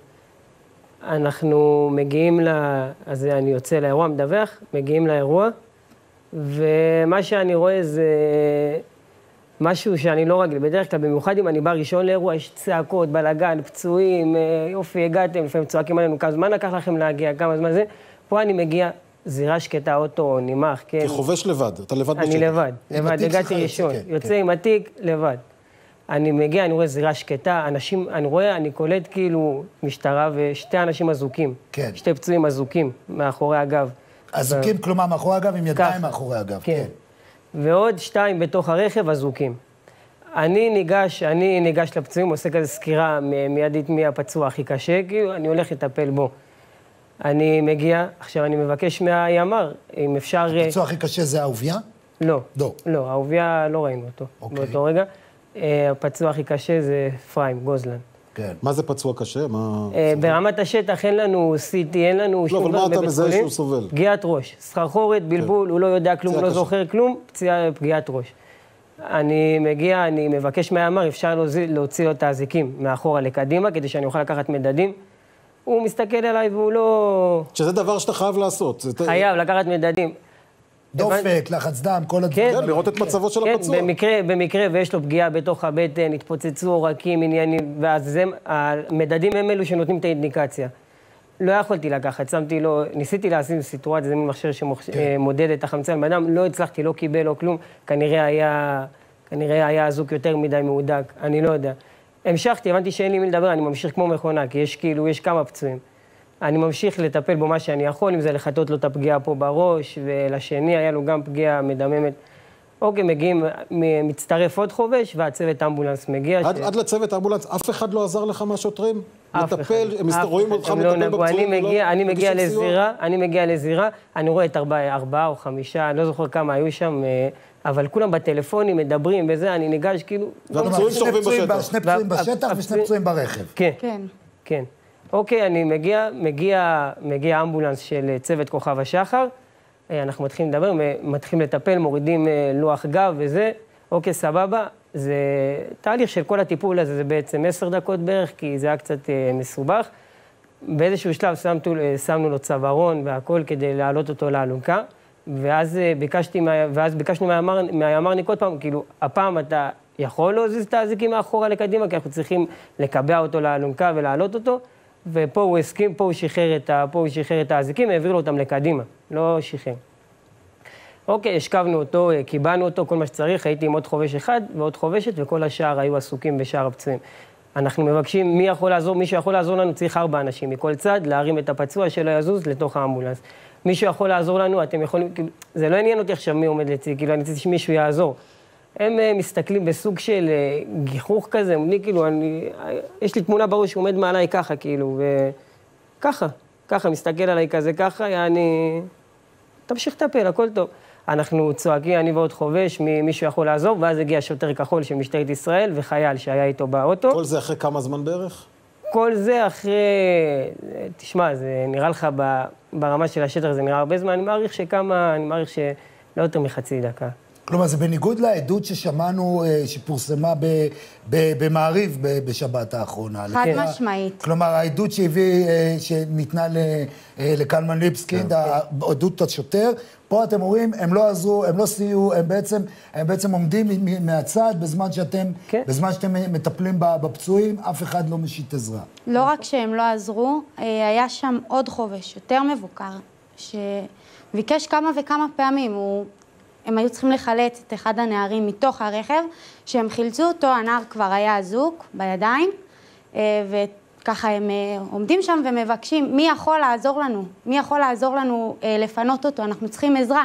אנחנו מגיעים אז אני יוצא לאירוע, מדווח, מגיעים לאירוע, ומה שאני רואה זה משהו שאני לא רגיל. בדרך כלל, במיוחד אם אני בא ראשון לאירוע, יש צעקות, בלגן, פצועים, יופי, הגעתם, לפעמים צועקים עלינו, כמה זמן לקח לכם להגיע, כמה זמן זה. פה אני מגיע, זירה שקטה, אוטו, נימח, כן. כחובש לבד, אתה לבד בשטח. אני לבד, הגעתי ראשון, יוצא עם התיק, לבד. אני מגיע, אני רואה זירה שקטה, אנשים, אני קולט כאילו משטרה ושתי אנשים אזוקים. כן. שתי פצועים אזוקים, מאחורי הגב. אזוקים, כלומר, מאחורי הגב, עם ידיים מאחורי הגב. כן. ועוד שתיים בתוך הרכב אזוקים. אני ניגש לפצועים, עושה כזה סקירה מיידית מי הפצוע הכי קשה, כאילו אני הולך לטפל בו. אני מגיע, עכשיו אני מבקש מהימ"ר, אם אפשר... הפצוע הכי קשה זה אהוביה? לא. אהוביה לא ראינו אותו באותו רגע. הפצוע הכי קשה זה פריים, גוזלן. כן. מה זה פצוע קשה? ברמת השטח אין לנו CT, אין לנו שום דבר בבית חולים. לא, אבל מה אתה מזהה שהוא סובל? פגיעת ראש, סחרחורת, בלבול, הוא לא יודע כלום, הוא לא זוכר כלום, פגיעת ראש. אני מגיע, אני מבקש מהימ"ר, אפשר להוציא לו את האזיקים מאחורה לקדימה, כדי שאני אוכל לקחת מדדים. הוא מסתכל עליי והוא לא... שזה דבר שאתה חייב לעשות. חייב, לקחת מדדים. דופק, לחץ דם, כל הדברים. כן, לראות את מצבו של הפצוע. במקרה ויש לו פגיעה בתוך הבטן, התפוצצו עורקים, עניינים, ואז המדדים הם אלו שנותנים את האינדיקציה. לא יכולתי לקחת, ניסיתי לשים סיטואציה, זה מכשיר שמודד את החמצן בדם, לא הצלחתי, לא קיבל, לא כלום, כנראה היה אזוק יותר מדי מהודק, אני לא יודע. המשכתי, הבנתי שאין לי מי לדבר, אני ממשיך כמו מכונה, כי יש כמה פצועים. אני ממשיך לטפל בו מה שאני יכול, אם זה לחטות לו את הפגיעה פה בראש, ולשני היה לו גם פגיעה מדממת. אוקיי, מגיעים, מצטרף עוד חובש, והצוות אמבולנס מגיע. עד לצוות אמבולנס, אף אחד לא עזר לך מהשוטרים? לטפל, הם רואים אותך מטפל בפצועים? אני מגיע לזירה, אני רואה את 4 או 5, אני לא זוכר כמה היו שם, אבל כולם בטלפונים מדברים וזה, אני ניגש כאילו... והפצועים שוכבים בשטח. שני פצועים בשטח ושני פצועים ברכב. כן. אוקיי, אני מגיע אמבולנס של צוות כוכב השחר, אנחנו מתחילים לדבר, מתחילים לטפל, מורידים לוח גב וזה, אוקיי, סבבה, זה תהליך של כל הטיפול הזה, זה בעצם 10 דקות בערך, כי זה היה קצת מסובך. באיזשהו שלב שמנו לו צווארון והכל כדי להעלות אותו לאלונקה, ואז ביקשנו מהימ"רניק עוד פעם, כאילו, הפעם אתה יכול להזיז את האזיקים מאחורה לקדימה, כי אנחנו צריכים לקבע אותו לאלונקה ולהעלות אותו, ופה הוא הסכים, פה הוא שחרר את האזיקים, העביר לו אותם לקדימה, לא שחרר. אוקיי, השכבנו אותו, קיבלנו אותו, כל מה שצריך, הייתי עם עוד חובש אחד ועוד חובשת, וכל השאר היו עסוקים בשאר הפצועים. אנחנו מבקשים, מי שיכול לעזור לנו, צריך 4 אנשים מכל צד, להרים את הפצוע שלא יזוז לתוך האמבולנס. מי שיכול לעזור לנו, אתם יכולים, זה לא עניין אותי עכשיו מי עומד לצי, כאילו אני צריך שמישהו יעזור. הם מסתכלים בסוג של גיחוך כזה, כאילו, יש לי תמונה בראש שעומד מעליי ככה, כאילו, וככה, מסתכל עליי כזה ככה, תמשיך לטפל, הכל טוב. אנחנו צועקים, אני ועוד חובש, מישהו יכול לעזור, ואז הגיע שוטר כחול של משטרת ישראל וחייל שהיה איתו באוטו. כל זה אחרי כמה זמן בערך? כל זה אחרי, תשמע, זה נראה לך ברמה של השטח, זה נראה הרבה זמן, אני מעריך שלא יותר מחצי דקה. כלומר, זה בניגוד לעדות ששמענו, שפורסמה במעריב בשבת האחרונה. חד משמעית. כלומר, העדות שניתנה לקלמן ליבסקינד, העדות השוטר, פה אתם רואים, הם לא עזרו, הם לא סייעו, הם בעצם עומדים מהצד בזמן שאתם מטפלים בפצועים, אף אחד לא משיט עזרה. לא רק שהם לא עזרו, היה שם עוד חובש, יותר מבוקר, שביקש כמה וכמה פעמים, הם היו צריכים לחלץ את אחד הנערים מתוך הרכב, שהם חילצו אותו, הנער כבר היה אזוק בידיים, וככה הם עומדים שם ומבקשים, מי יכול לעזור לנו? מי יכול לעזור לנו לפנות אותו? אנחנו צריכים עזרה.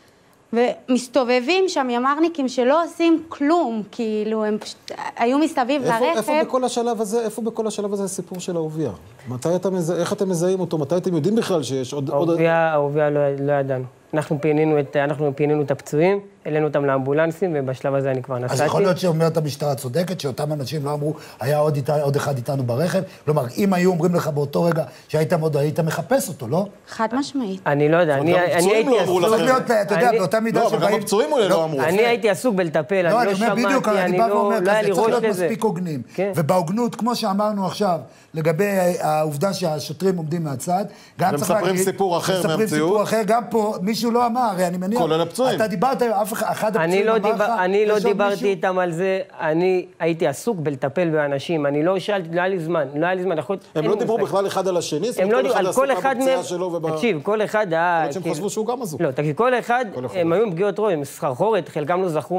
ומסתובבים שם ימ"רניקים שלא עושים כלום, כאילו הם פשוט היו מסביב לרכב. איפה בכל השלב הזה הסיפור של אהוביה? איך אתם מזהים אותו? מתי אתם יודעים בכלל שיש עוד... אהוביה לא ידענו. אנחנו פינינו את הפצועים, העלינו אותם לאמבולנסים, ובשלב הזה אני כבר נסעתי. אז יכול להיות שאומרת המשטרה צודקת, שאותם אנשים לא אמרו, היה עוד אחד איתנו ברכב? כלומר, אם היו אומרים לך באותו רגע שהיית מחפש אותו, לא? חד משמעית. אני לא יודע, אני הייתי עסוק... אתה יודע, באותה מידה שבאים... גם הפצועים אולי לא אמרו. אני הייתי עסוק בלטפל, אני לא שמעתי, אני לא היה לי ראש לזה. צריך להיות מספיק הוגנים. ובהוגנות, כמו שאמרנו עכשיו, לגבי העובדה שהשוטרים עומדים מהצד, גם צריך להגיד... מספרים סיפור אחר מהמציאות. גם פה מישהו לא אמר, הרי אני מניח... כולל הפצועים. אתה דיברת, אחד הפצועים אמר לך... אני לא דיברתי איתם על זה, אני הייתי עסוק בלטפל באנשים, אני לא שאלתי, לא היה לי זמן. הם לא דיברו בכלל אחד על השני? על כל אחד מהם... תקשיב, כל אחד היה... אבל שהם חשבו שהוא גם אזוק. לא, תקשיב, כל אחד, הם היו עם פגיעות ראש, עם סחרחורת, חלקם לא זכרו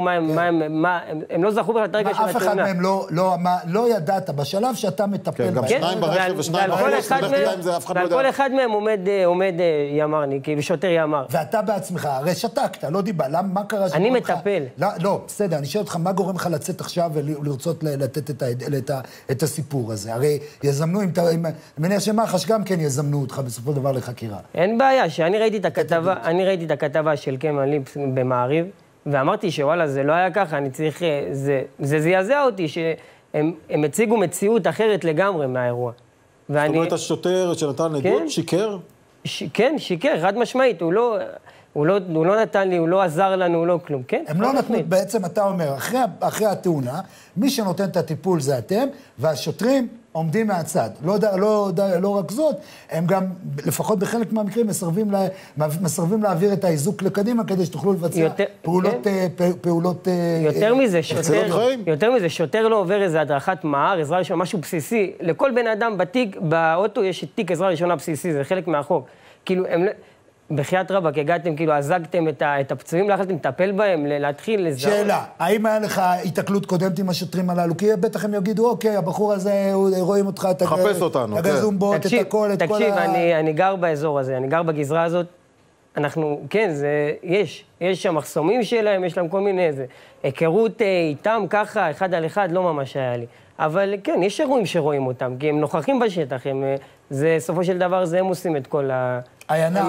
הם לא זכרו בכלל את הרגע של התאונה. אף אחד מהם לא ידעת בשלב שאתה מטפל בהם. שניים ברכב ושניים ועל כל אחד מהם עומד ימ"רניק, כאילו שוטר ימ"ר. ואתה בעצמך, הרי שתקת, לא דיבר, מה קרה? אני מטפל. לא, בסדר, אני שואל אותך, מה גורם לך לצאת עכשיו ולרצות לתת את הסיפור הזה? הרי יזמנו, אני מניח שמח"ש גם כן יזמנו אותך בסופו דבר לחקירה. אין בעיה, שאני ראיתי את הכתבה של קלמן ליבסקינד במעריב, ואמרתי שוואלה, זה לא היה ככה, אני צריך, זה זעזע אותי, שהם הציגו מציאות אחרת לגמרי מהאירוע. זאת אומרת, השוטר שנתן עדות שיקר? כן, שיקר, חד משמעית, הוא לא נתן לי, הוא לא עזר לנו, הוא לא כלום, כן? הם לא נתנו, בעצם אתה אומר, אחרי התאונה, מי שנותן את הטיפול זה אתם, והשוטרים עומדים מהצד. לא רק זאת, הם גם, לפחות בחלק מהמקרים, מסרבים להעביר את האיזוק לקדימה, כדי שתוכלו לבצע פעולות... יותר מזה, שוטר לא עובר איזה הדרכת מהר, עזרה ראשונה, משהו בסיסי. לכל בן אדם בתיק, באוטו יש תיק עזרה ראשונה בסיסי, זה חלק מהחוק. כאילו, בחיית רבק, הגעתם, כאילו, עזגתם את הפצועים, לא יכולתם לטפל בהם, להתחיל לזהות. שאלה, האם היה לך התקלות קודמת עם השוטרים הללו? כי בטח הם יגידו, אוקיי, הבחור הזה, רואים אותך, חפש אותנו, את הגזומבות, את הכל, את כל תקשיב, אני גר באזור הזה, אני גר בגזרה הזאת, כן, יש שם מחסומים שלהם, יש להם כל מיני איזה, היכרות איתם ככה, אחד על אחד, לא ממש היה לי. אבל כן, יש אירועים שרואים אותם, כי הם נוכחים בשטח, זה, סופו של דבר, זה הם עושים את כל ה... עיינה,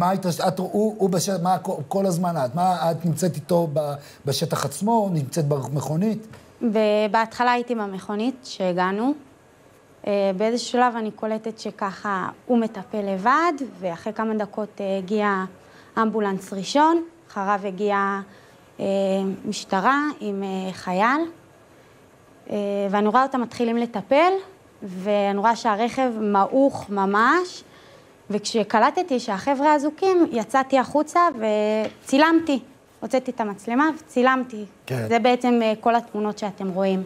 מה כל הזמן את נמצאת איתו בשטח עצמו, נמצאת במכונית? בהתחלה הייתי במכונית שהגענו. באיזשהו שלב אני קולטת שככה הוא מטפל לבד, ואחרי כמה דקות הגיע אמבולנס ראשון, אחריו הגיעה משטרה עם חייל, ואני רואה אותם מתחילים לטפל, ואני רואה שהרכב מעוך ממש, וכשקלטתי שהחבר'ה אזוקים, יצאתי החוצה וצילמתי. הוצאתי את המצלמה וצילמתי. כן. זה בעצם כל התמונות שאתם רואים.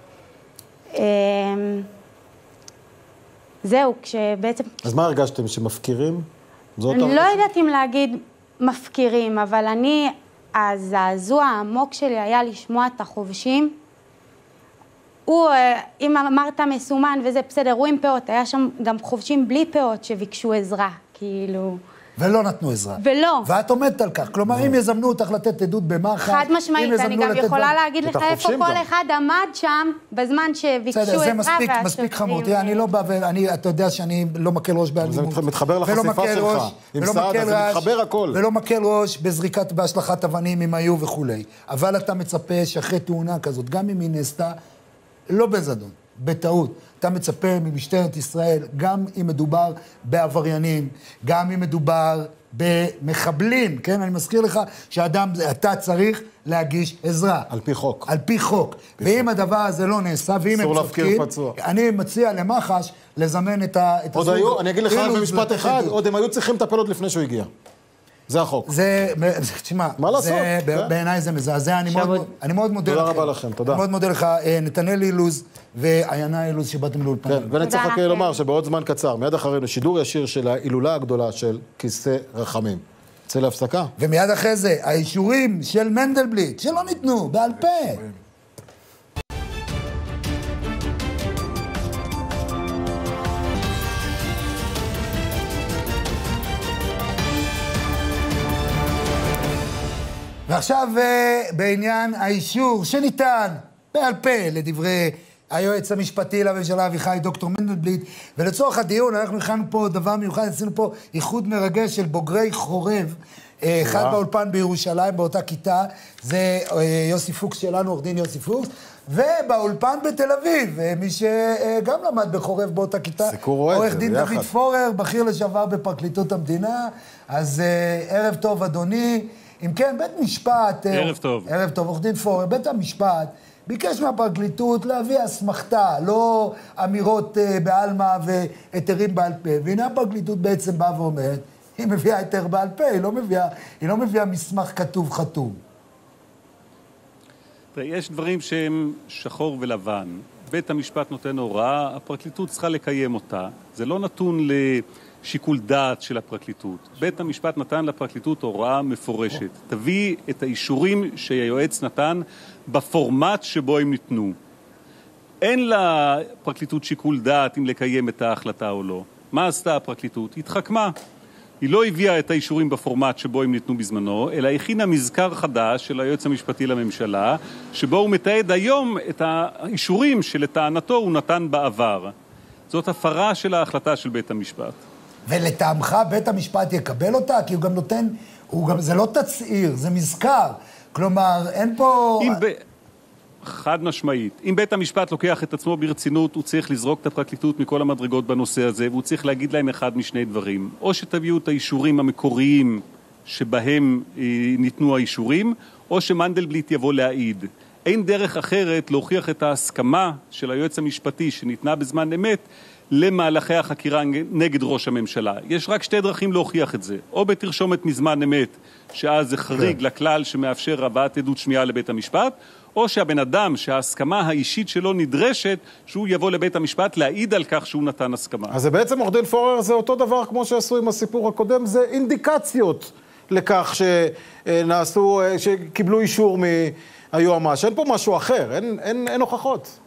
זהו, כשבעצם... אז מה הרגשתם, שמפקירים? אני לא יודעת אם להגיד מפקירים, אבל הזעזוע העמוק שלי היה לשמוע את החובשים. אם אמרת מסומן וזה בסדר, הוא עם פאות, היה שם גם חובשים בלי פאות שביקשו עזרה, כאילו... ולא נתנו עזרה. ולא. ואת עומדת על כך. כלומר, אם יזמנו אותך לתת עדות במח"ש... חד משמעית, אני גם יכולה להגיד לך איפה כל אחד עמד שם בזמן שביקשו עזרה. זה מספיק חמור. תראה, אני לא בא אתה יודע שאני לא מקל ראש באלימות. זה מתחבר לחשיפה שלך. עם סעדה, זה מתחבר הכל. ולא מקל ראש בהשלכת אבנים אם היו וכולי. אבל אתה מצפה שאחרי תאונה כזאת, גם אם היא נעשתה, לא בזדון, בטעות. אתה מצפה ממשטרת ישראל, גם אם מדובר בעבריינים, גם אם מדובר במחבלים, כן? אני מזכיר לך שאדם, אתה צריך להגיש עזרה. על פי חוק. על פי חוק. ואם הדבר הזה לא נעשה, ואם הם צודקים, אני מציע למח"ש לזמן את עוד היו, אני אגיד לך במשפט אחד, עוד הם היו צריכים לטפל עוד לפני שהוא הגיע. זה החוק. תשמע, מה לעשות? בעיניי זה מזעזע, אני מאוד מודה לכם. תודה רבה לכם, תודה. אני מאוד מודה לך, נתנאל אילוז ועיינה אילוז שבאתם לאולפן. כן, ואני צריך רק לומר שבעוד זמן קצר, מיד אחרינו, שידור ישיר של ההילולה הגדולה של כיסא רחמים. צא להפסקה. ומיד אחרי זה, האישורים של מנדלבליט, שלא ניתנו, בעל פה. ועכשיו בעניין האישור שניתן בעל פה לדברי היועץ המשפטי לממשלה אביחי דוקטור מנדלבליט, ולצורך הדיון אנחנו הכנו פה דבר מיוחד, עשינו פה איחוד מרגש של בוגרי חורב, אחד באולפן בירושלים באותה כיתה, זה יוסי פוקס שלנו, עורך דין יוסי פוקס, ובאולפן בתל אביב, מי שגם למד בחורב באותה כיתה, עורך דין דוד פורר, בכיר לשעבר בפרקליטות המדינה. אז ערב טוב אדוני. אם כן, בית משפט... ערב טוב. ערב טוב, עורך דין פורר, בית המשפט ביקש מהפרקליטות להביא אסמכתה, לא אמירות בעלמא והיתרים בעל פה. והנה הפרקליטות בעצם באה ואומרת, היא מביאה היתר בעל פה, היא לא מביאה מסמך כתוב חתום. יש דברים שהם שחור ולבן. בית המשפט נותן הוראה, הפרקליטות צריכה לקיים אותה. זה לא נתון לשיקול דעת של הפרקליטות. בית המשפט נתן לפרקליטות הוראה מפורשת. תביא את האישורים שהיועץ נתן בפורמט שבו הם ניתנו. אין לפרקליטות שיקול דעת אם לקיים את ההחלטה או לא. מה עשתה הפרקליטות? התחכמה. היא לא הביאה את האישורים בפורמט שבו הם ניתנו בזמנו, אלא הכינה מזכר חדש של היועץ המשפטי לממשלה, שבו הוא מתעד היום את האישורים שלטענתו הוא נתן בעבר. זאת הפרה של ההחלטה של בית המשפט. ולטעמך בית המשפט יקבל אותה? כי הוא גם נותן, זה לא תצעיר, זה מזכר. כלומר, אין פה... חד משמעית. אם בית המשפט לוקח את עצמו ברצינות, הוא צריך לזרוק את הפרקליטות מכל המדרגות בנושא הזה, והוא צריך להגיד להם אחד משני דברים. או שתביאו את האישורים המקוריים שבהם ניתנו האישורים, או שמנדלבליט יבוא להעיד. אין דרך אחרת להוכיח את ההסכמה של היועץ המשפטי שניתנה בזמן אמת למהלכי החקירה נגד ראש הממשלה. יש רק שתי דרכים להוכיח את זה. או בתרשומת מזמן אמת, שאז זה חריג לכלל שמאפשר הבאת עדות שמיעה לבית המשפט, או שהבן אדם שההסכמה האישית שלו נדרשת, שהוא יבוא לבית המשפט להעיד על כך שהוא נתן הסכמה. אז זה בעצם, עורך דין פורר, זה אותו דבר כמו שעשו עם הסיפור הקודם, זה אינדיקציות לכך שנעשו, שקיבלו אישור מהיועמ"ש. אין פה משהו אחר, אין הוכחות.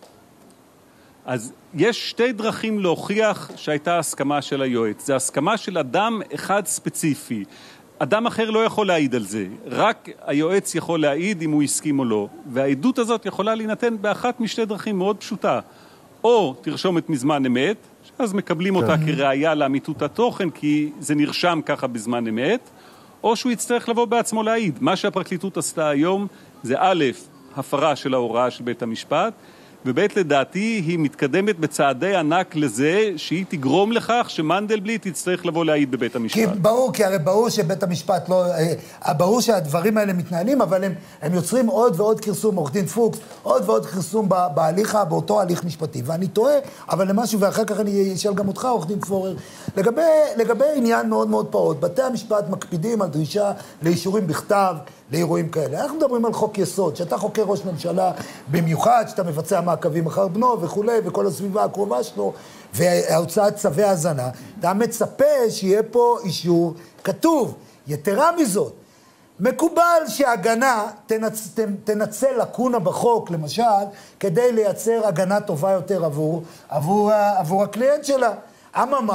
אז יש שתי דרכים להוכיח שהייתה הסכמה של היועץ. זה הסכמה של אדם אחד ספציפי. אדם אחר לא יכול להעיד על זה, רק היועץ יכול להעיד אם הוא הסכים או לא, והעדות הזאת יכולה להינתן באחת משתי דרכים מאוד פשוטה, או תרשומת מזמן אמת, שאז מקבלים אותה כראיה לאמיתות התוכן, כי זה נרשם ככה בזמן אמת, או שהוא יצטרך לבוא בעצמו להעיד. מה שהפרקליטות עשתה היום זה א', הפרה של ההוראה של בית המשפט, ובית לדעתי היא מתקדמת בצעדי ענק לזה שהיא תגרום לכך שמנדלבליט יצטרך לבוא להעיד בבית המשפט. כי הרי ברור שבית המשפט לא, ברור שהדברים האלה מתנהלים, אבל הם יוצרים עוד ועוד כרסום, עורך דין פוקס, עוד ועוד כרסום באותו הליך משפטי. ואני טועה, אבל למשהו, ואחר כך אני אשאל גם אותך, עורך דין פורר, לגבי עניין מאוד מאוד פעוט, בתי המשפט מקפידים על דרישה לאישורים בכתב, לאירועים כאלה. אנחנו מדברים על חוק יסוד, שאתה חוקר ראש ממשלה במיוחד, שאתה מבצע מעקבים אחר בנו וכולי, וכל הסביבה הקרובה שלו, וההוצאת צווי הזנה, אתה מצפה שיהיה פה אישור כתוב. יתרה מזאת, מקובל שהגנה תנצל לקונה בחוק, למשל, כדי לייצר הגנה טובה יותר עבור הקליינט שלה. אממה,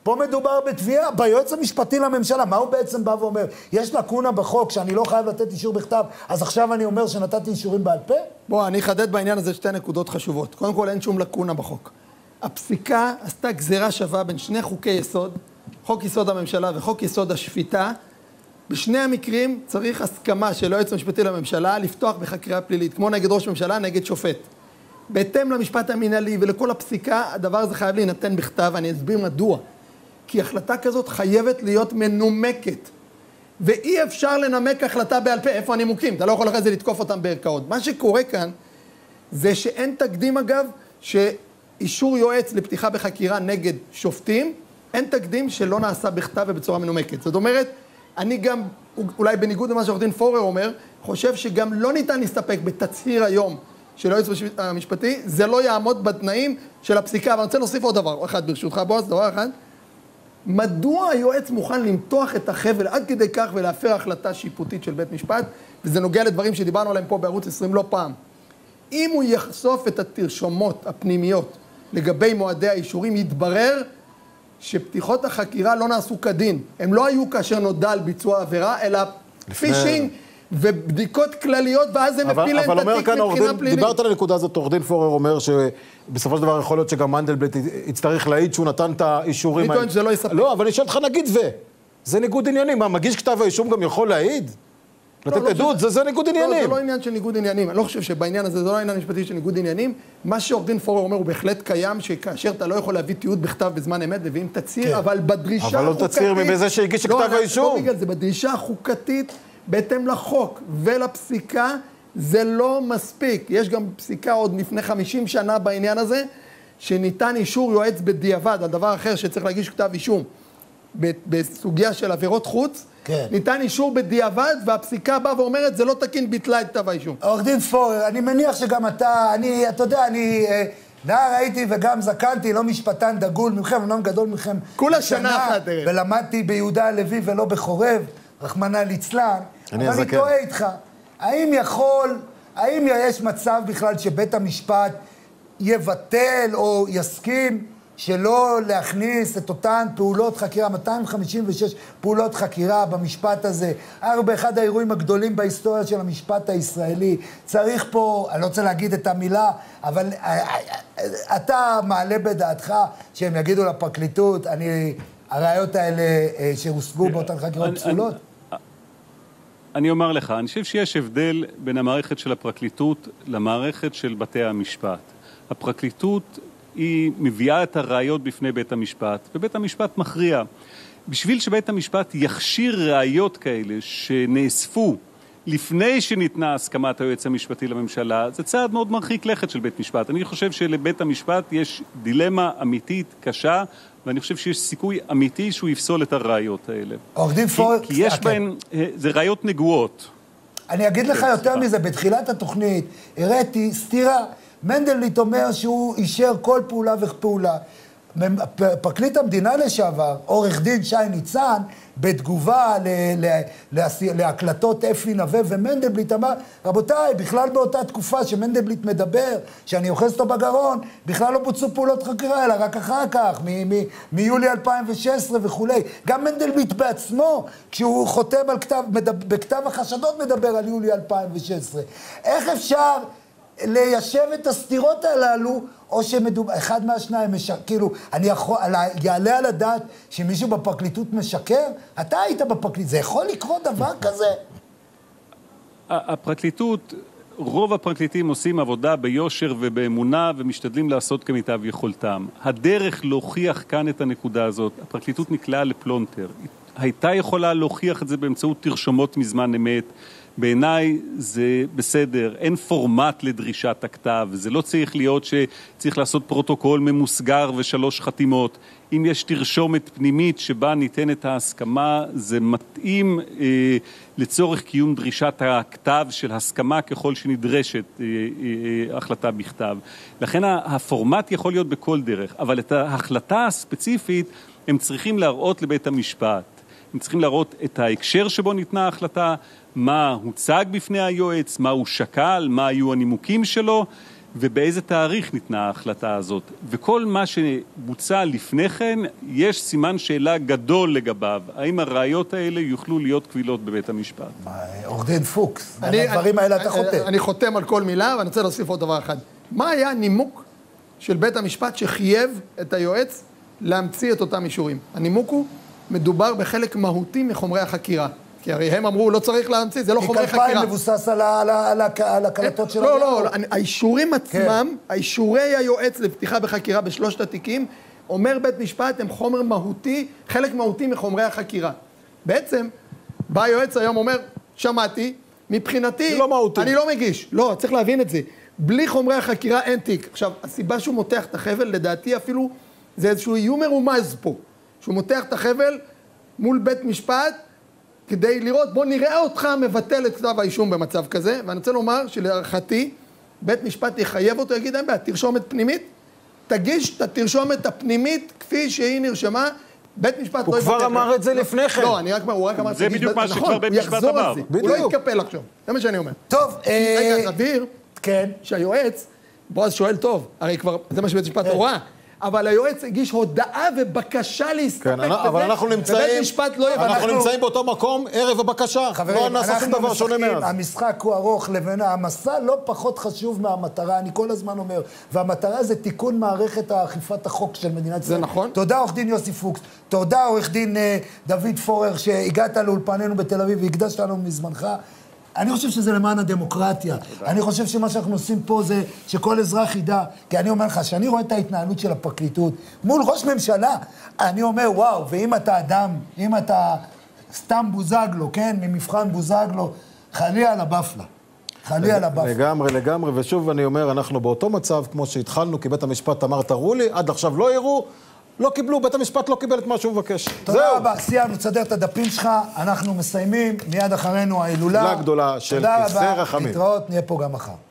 פה מדובר בתביעה, ביועץ המשפטי לממשלה, מה הוא בעצם בא ואומר? יש לקונה בחוק שאני לא חייב לתת אישור בכתב, אז עכשיו אני אומר שנתתי אישורים בעל פה? בוא, אני אחדד בעניין הזה שתי נקודות חשובות. קודם כל, אין שום לקונה בחוק. הפסיקה עשתה גזירה שווה בין שני חוקי יסוד, חוק יסוד הממשלה וחוק יסוד השפיטה. בשני המקרים צריך הסכמה של היועץ המשפטי לממשלה לפתוח בחקירה פלילית, כמו נגד ראש ממשלה, נגד שופט. בהתאם למשפט המנהלי ולכל הפסיקה, הדבר הזה חייב להינתן בכתב, אני אסביר מדוע. כי החלטה כזאת חייבת להיות מנומקת, ואי אפשר לנמק החלטה בעל פה. איפה הנימוקים? אתה לא יכול אחרי זה לתקוף אותם בערכאות. מה שקורה כאן זה שאין תקדים אגב, שאישור יועץ לפתיחה בחקירה נגד שופטים, אין תקדים שלא נעשה בכתב ובצורה מנומקת. זאת אומרת, אני גם, אולי בניגוד למה שעורך דין פורר אומר, חושב שגם לא ניתן להסתפק בתצהיר היום של היועץ המשפטי, זה לא יעמוד בתנאים של הפסיקה. אבל אני רוצה להוסיף עוד דבר אחד ברשותך, בועז, דבר אחד. מדוע היועץ מוכן למתוח את החבל עד כדי כך ולהפר החלטה שיפוטית של בית משפט? וזה נוגע לדברים שדיברנו עליהם פה בערוץ 20 לא פעם. אם הוא יחשוף את התרשומות הפנימיות לגבי מועדי האישורים, יתברר שפתיחות החקירה לא נעשו כדין. הם לא היו כאשר נודע על ביצוע עבירה, אלא פישינג ובדיקות כלליות, ואז הם מפיל להם את התיק מבחינה פלילית. דיברת על הנקודה הזאת, עורך דין פורר אומר שבסופו של דבר יכול להיות שגם מנדלבליט יצטרך להעיד שהוא נתן את האישורים. אני טוען שזה לא יספק. לא, אבל אני שואל אותך נגיד זה ניגוד עניינים. מה, מגיש כתב האישום גם יכול להעיד? לתת עדות, זה ניגוד עניינים. זה לא עניין של ניגוד עניינים. אני לא חושב שבעניין הזה זה לא עניין משפטי של ניגוד עניינים. מה שעורך דין פורר אומר הוא בהחלט קיים, שכאשר אתה לא יכול להביא תיעוד בכתב בזמן אמת, מביאים תצהיר, אבל בדרישה החוקתית... אבל לא תצהיר מבזה שהגיש כתב האישום. לא בגלל זה, בדרישה החוקתית, בהתאם לחוק ולפסיקה, זה לא מספיק. יש גם פסיקה עוד לפני 50 שנה בעניין הזה, שניתן אישור יועץ בדיעבד, על דבר אחר שצריך להגיש כתב אישום, בסוגיה של עבירות חוץ, כן. ניתן אישור בדיעבד, והפסיקה באה ואומרת, זה לא תקין, ביטלה את כתב האישום. עורך דין פורר, אני מניח שגם אתה יודע, אני נער הייתי וגם זקנתי, לא משפטן דגול מכם, לא גדול מכם. כולה שנה אחת. ולמדתי ביהודה הלוי ולא בחורב, רחמנא ליצלן. אבל אני טועה איתך. האם יש מצב בכלל שבית המשפט יבטל או יסכים שלא להכניס את אותן פעולות חקירה, 256 פעולות חקירה במשפט הזה, באחד האירועים הגדולים בהיסטוריה של המשפט הישראלי. צריך פה, אני לא רוצה להגיד את המילה, אבל אתה מעלה בדעתך שהם יגידו לפרקליטות, הראיות האלה שהושגו באותן חקירות פסולות? אני אומר לך, אני חושב שיש הבדל בין המערכת של הפרקליטות למערכת של בתי המשפט. הפרקליטות היא מביאה את הראיות בפני בית המשפט, ובית המשפט מכריע. בשביל שבית המשפט יכשיר ראיות כאלה שנאספו לפני שניתנה הסכמת היועץ המשפטי לממשלה, זה צעד מאוד מרחיק לכת של בית משפט. אני חושב שלבית המשפט יש דילמה אמיתית קשה, ואני חושב שיש סיכוי אמיתי שהוא יפסול את הראיות האלה. כי יש בהן, זה ראיות נגועות. אני אגיד לך יותר מזה, בתחילת התוכנית הראיתי סתירה. מנדלבליט אומר שהוא אישר כל פעולה ופעולה. פרקליט המדינה לשעבר, עורך דין שי ניצן, בתגובה להקלטות אפי נווה ומנדלבליט אמר, רבותיי, בכלל באותה תקופה שמנדלבליט מדבר, שאני אוחז אותו בגרון, בכלל לא בוצעו פעולות חקירה, אלא רק אחר כך, מיולי 2016 וכו'. גם מנדלבליט בעצמו, כשהוא חותם על בכתב החשדות מדבר על יולי 2016. איך אפשר ליישב את הסתירות הללו, או שמדובר, אחד מהשניים כאילו, יעלה על הדעת שמישהו בפרקליטות משקר? אתה היית בפרקליטות, זה יכול לקרות דבר כזה? הפרקליטות, רוב הפרקליטים עושים עבודה ביושר ובאמונה, ומשתדלים לעשות כמיטב יכולתם. הדרך להוכיח כאן את הנקודה הזאת, הפרקליטות נקלעה לפלונטר. הייתה יכולה להוכיח את זה באמצעות תרשומות מזמן אמת, בעיניי זה בסדר, אין פורמט לדרישת הכתב, זה לא צריך להיות שצריך לעשות פרוטוקול ממוסגר ו3 חתימות. אם יש תרשומת פנימית שבה ניתנת ההסכמה, זה מתאים לצורך קיום דרישת הכתב של הסכמה ככל שנדרשת החלטה בכתב. לכן הפורמט יכול להיות בכל דרך, אבל את ההחלטה הספציפית הם צריכים להראות לבית המשפט. הם צריכים להראות את ההקשר שבו ניתנה ההחלטה, מה הוצג בפני היועץ, מה הוא שקל, מה היו הנימוקים שלו, ובאיזה תאריך ניתנה ההחלטה הזאת. וכל מה שבוצע לפני כן, יש סימן שאלה גדול לגביו. האם הראיות האלה יוכלו להיות קבילות בבית המשפט? עורך דין פוקס, הדברים האלה אתה חותם. אני חותם על כל מילה, ואני רוצה להוסיף עוד דבר אחד. מה היה הנימוק של בית המשפט שחייב את היועץ להמציא את אותם אישורים? הנימוק הוא, מדובר בחלק מהותי מחומרי החקירה. כי הרי הם אמרו, לא צריך להמציא, זה לא חומרי חקירה. כי כלפיים מבוסס על הקלטות של לא, לא, האישורים עצמם, האישורי היועץ לפתיחה בחקירה בשלושת התיקים, אומר בית משפט, הם חומר מהותי, חלק מהותי מחומרי החקירה. בעצם, בא היועץ היום אומר, שמעתי, מבחינתי, אני לא מגיש. לא, צריך להבין את זה. בלי חומרי החקירה אין תיק. עכשיו, הסיבה שהוא מותח את החבל, לדעתי אפילו, זה איזשהו איום מרומז פה. שהוא מותח את החבל מול בית משפט, כדי לראות, בוא נראה אותך מבטל את כתב האישום במצב כזה, ואני רוצה לומר שלהערכתי, בית משפט יחייב אותו, יגיד, אין בעיה, תרשומת פנימית, תגיש את התרשומת הפנימית כפי שהיא נרשמה, בית משפט לא יבטל. הוא כבר אמר את זה לפני כן. לא, הוא רק אמר... זה בדיוק מה שכבר בית משפט אמר. הוא לא יתקפל עכשיו, זה מה שאני אומר. טוב, רגע, נבהיר, שהיועץ, בועז שואל טוב, הרי כבר, זה מה שבית משפט הוראה, אבל היועץ הגיש הודעה ובקשה להסתפק בזה, אבל אנחנו נמצאים באותו מקום ערב הבקשה. חברים, אנחנו משחקים, המשחק הוא ארוך לבנה, המסע לא פחות חשוב מהמטרה, אני כל הזמן אומר, והמטרה זה תיקון מערכת האכיפת החוק של מדינת ישראל. זה נכון. תודה עורך דין יוסי פוקס, תודה עורך דין דוד פורר שהגעת לאולפנינו בתל אביב והקדשת לנו מזמנך. אני חושב שזה למען הדמוקרטיה. אני חושב שמה שאנחנו עושים פה זה שכל אזרח ידע, כי אני אומר לך, שאני רואה את ההתנהלות של הפרקליטות מול ראש ממשלה, אני אומר, וואו, ואם אתה אדם, אם אתה סתם בוזגלו, כן, ממבחן בוזגלו, חלי על הבפלה. חלי על הבפלה. לגמרי, לגמרי, ושוב אני אומר, אנחנו באותו מצב כמו שהתחלנו, כי בית המשפט אמר, תראו לי, עד עכשיו לא יראו, לא קיבלו, בית המשפט לא קיבל את מה שהוא מבקש. תודה רבה, סיימנו, תסדר את הדפים שלך, אנחנו מסיימים, מיד אחרינו ההילולה. גדולה של כיסא רחמים. להתראות, נהיה פה גם מחר.